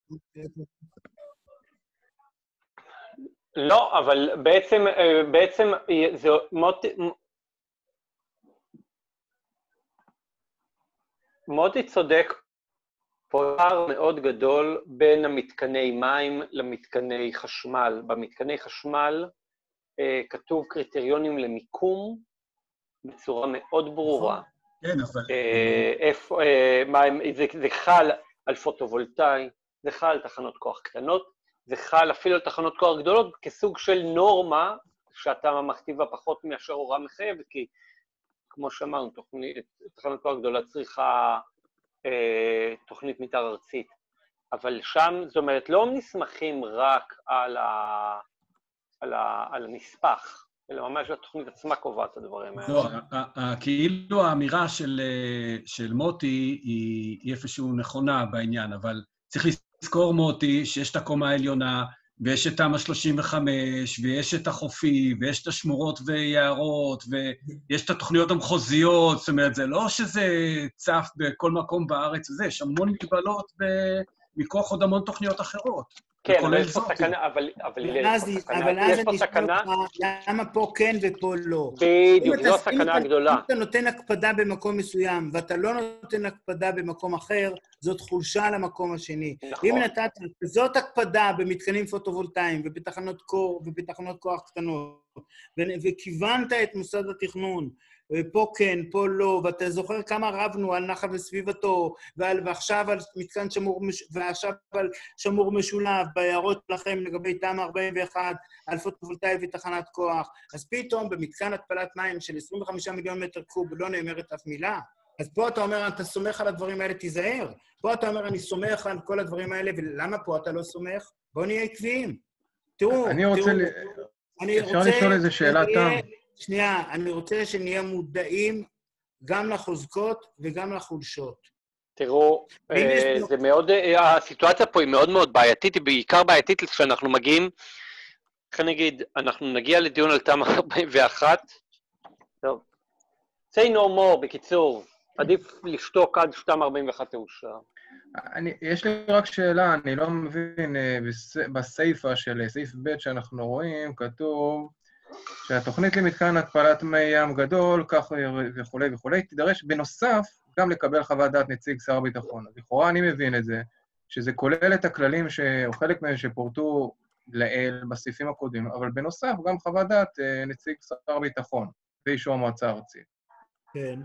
לא, אבל בעצם זה מוטי צודק פער מאוד גדול בין המתקני מים למתקני חשמל. במתקני חשמל כתוב קריטריונים למיקום בצורה מאוד ברורה. כן, אבל... זה חל על פוטו-וולטאי, זה חל על תחנות כוח קטנות, זה חל אפילו על תחנות כוח גדולות כסוג של נורמה שאתה מכתיב בה פחות מאשר הוראה מחייבת, כי כמו שאמרנו, תחנת כוח גדולה צריכה תוכנית מתאר ארצית, אבל שם, זאת אומרת, לא נסמכים רק על הנספח, אלא ממש התוכנית עצמה קובעת את הדברים האלה. לא, כאילו האמירה של מוטי היא איפשהו נכונה בעניין, אבל צריך לזכור, מוטי, שיש את הקומה העליונה, ויש את תמ"א 35, ויש את החופי, ויש את השמורות ויערות, ויש את התוכניות המחוזיות, זאת אומרת, זה לא שזה צף בכל מקום בארץ וזה, יש המון מגבלות מכוח עוד המון תוכניות אחרות. כן, אבל יש פה סכנה, אבל יש פה סכנה. למה פה כן ופה לא? בדיוק, זו הסכנה הגדולה. אם אתה נותן הקפדה במקום מסוים, ואתה לא נותן הקפדה במקום אחר, זאת חולשה למקום השני. אם נתת זאת הקפדה במתקנים פוטו-וולטאיים, ובתחנות קור, ובתחנות כוח קטנות, וכיוונת את מוסד התכנון, פה כן, פה לא, ואתה זוכר כמה רבנו על נחל וסביבתו, ועכשיו על מתקן שמור, ועכשיו על שמור משולב, ביערות שלכם לגבי תמ"א 41, על פוטו-וולטאי ותחנת כוח, אז פתאום במתקן התפלת מים של 25 מיליון מטר קוב לא נאמרת אף מילה. אז פה אתה אומר, אתה סומך על הדברים האלה, תיזהר. פה אתה אומר, אני סומך על כל הדברים האלה, ולמה פה אתה לא סומך? בואו נהיה עקביים. תראו, אפשר לשאול איזה שאלה תם? שנייה, אני רוצה שנהיה מודעים גם לחוזקות וגם לחולשות. תראו, זה מאוד, הסיטואציה פה היא מאוד מאוד בעייתית, היא בעיקר בעייתית כשאנחנו מגיעים, איך אני אגיד, אנחנו נגיע לדיון על תמ"א 41, טוב, say no more, בקיצור, עדיף לשתוק עד שתמ"א 41 תאושר. יש לי רק שאלה, אני לא מבין, בסייפה של סעיף ב' שאנחנו רואים, כתוב, שהתוכנית למתקן התפלת מי ים גדול, כך וכולי וכולי, תידרש בנוסף גם לקבל חוות דעת נציג שר הביטחון. לכאורה אני מבין את זה, שזה כולל את הכללים או חלק מהם שפורטו לעיל בסעיפים הקודמים, אבל בנוסף גם חוות דעת נציג שר הביטחון, באישור המועצה הארצית. כן.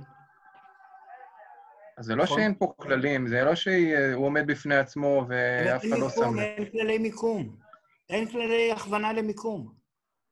אז זה לא שאין פה כללים, זה לא שהוא עומד בפני עצמו ואף אחד לא שם לב. אין כללי מיקום, אין כללי הכוונה למיקום.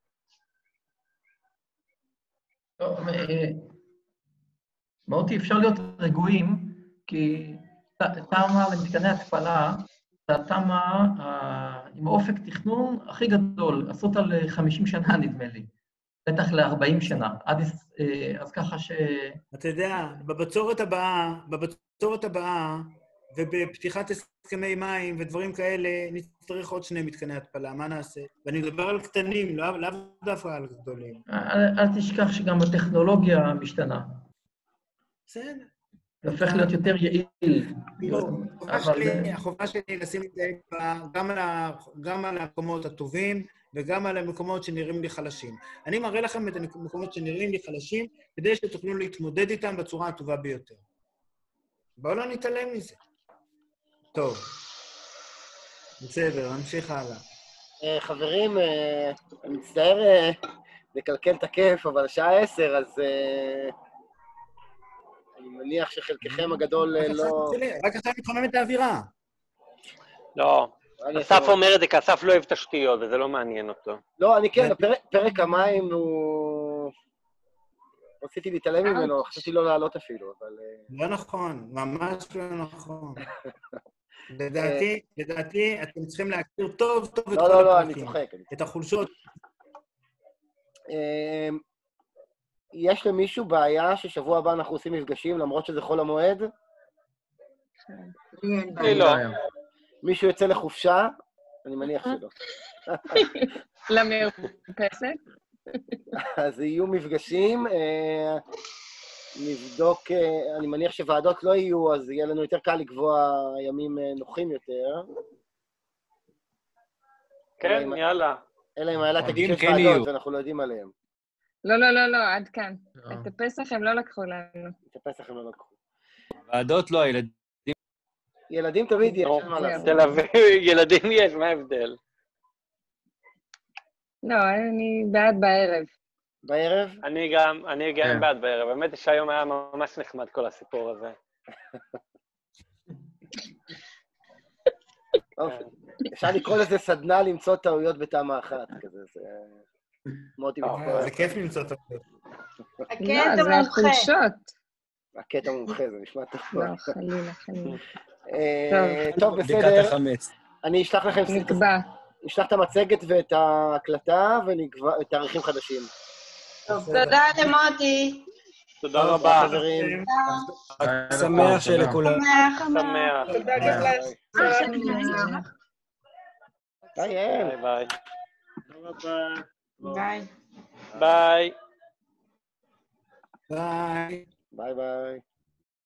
מוטי, אפשר להיות רגועים, כי תמ"א למתקני התפלה, זה התמ"א עם אופק תכנון הכי גדול, לעשות על 50 שנה נדמה לי, בטח ל-40 שנה, אז ככה ש... אתה יודע, בבצורת הבאה, ובפתיחת הסכמי מים ודברים כאלה, נצטרך עוד 2 מתקני התפלה, מה נעשה? ואני מדבר על קטנים, לאו דווקא על גדולים. אל תשכח שגם הטכנולוגיה משתנה. בסדר. זה הופך להיות יותר יעיל. החובה שלי לשים את זה גם על המקומות הטובים, וגם על המקומות שנראים לי חלשים. אני מראה לכם את המקומות שנראים לי חלשים, כדי שתוכלו להתמודד איתם בצורה הטובה ביותר. בואו לא נתעלם מזה. טוב. בסדר, נמשיך הלאה. חברים, אני מצטער לקלקל את הכיף, אבל השעה 10, אז אני מניח שחלקכם הגדול לא... רק עכשיו מתחמם את האווירה. לא. אסף אומר את זה, כי אסף לא אוהב תשתיות, וזה לא מעניין אותו. לא, אני כן, פרק המים הוא... רציתי להתעלם ממנו, חשבתי לא לעלות אפילו, אבל... לא נכון, ממש לא נכון. לדעתי, אתם צריכים להכיר טוב את כל הפרקים. לא, אני צוחק. את החולשות. יש למישהו בעיה ששבוע הבא אנחנו עושים מפגשים, למרות שזה חול המועד? לא. מישהו יוצא לחופשה? אני מניח שלא. למרפסת? אז יהיו מפגשים, נבדוק, אני מניח שוועדות לא יהיו, אז יהיה לנו יותר קל לקבוע ימים נוחים יותר. כן, יאללה. אלא אם העלה תגיד שיש ועדות ואנחנו לא יודעים עליהם. לא, עד כאן. את הפסח הם לא לקחו לנו. את הפסח הם לא לקחו. ועדות לא, הילדים... ילדים תמיד יש, אין מה לעשות. תל אביב, ילדים יש, מה ההבדל? לא, אני בעד בערב. בערב? אני גם בעד בערב. באמת שהיום היה ממש נחמד כל הסיפור הזה. אפשר לקרוא לזה סדנה למצוא טעויות בתמה אחת, כזה, זה מוטי מתפור. זה כיף למצוא טעויות. הקטע מומחה. הקטע מומחה, זה נשמע טוב. לא, חלילה. טוב, בסדר. אני אשלח לכם... נקבע. נשלח את המצגת ואת ההקלטה ואת תאריכים חדשים. תודה למוטי. תודה רבה. חברים. שמח שלכולם. שמח. תודה גם ביי. ביי. ביי. ביי. ביי. ביי.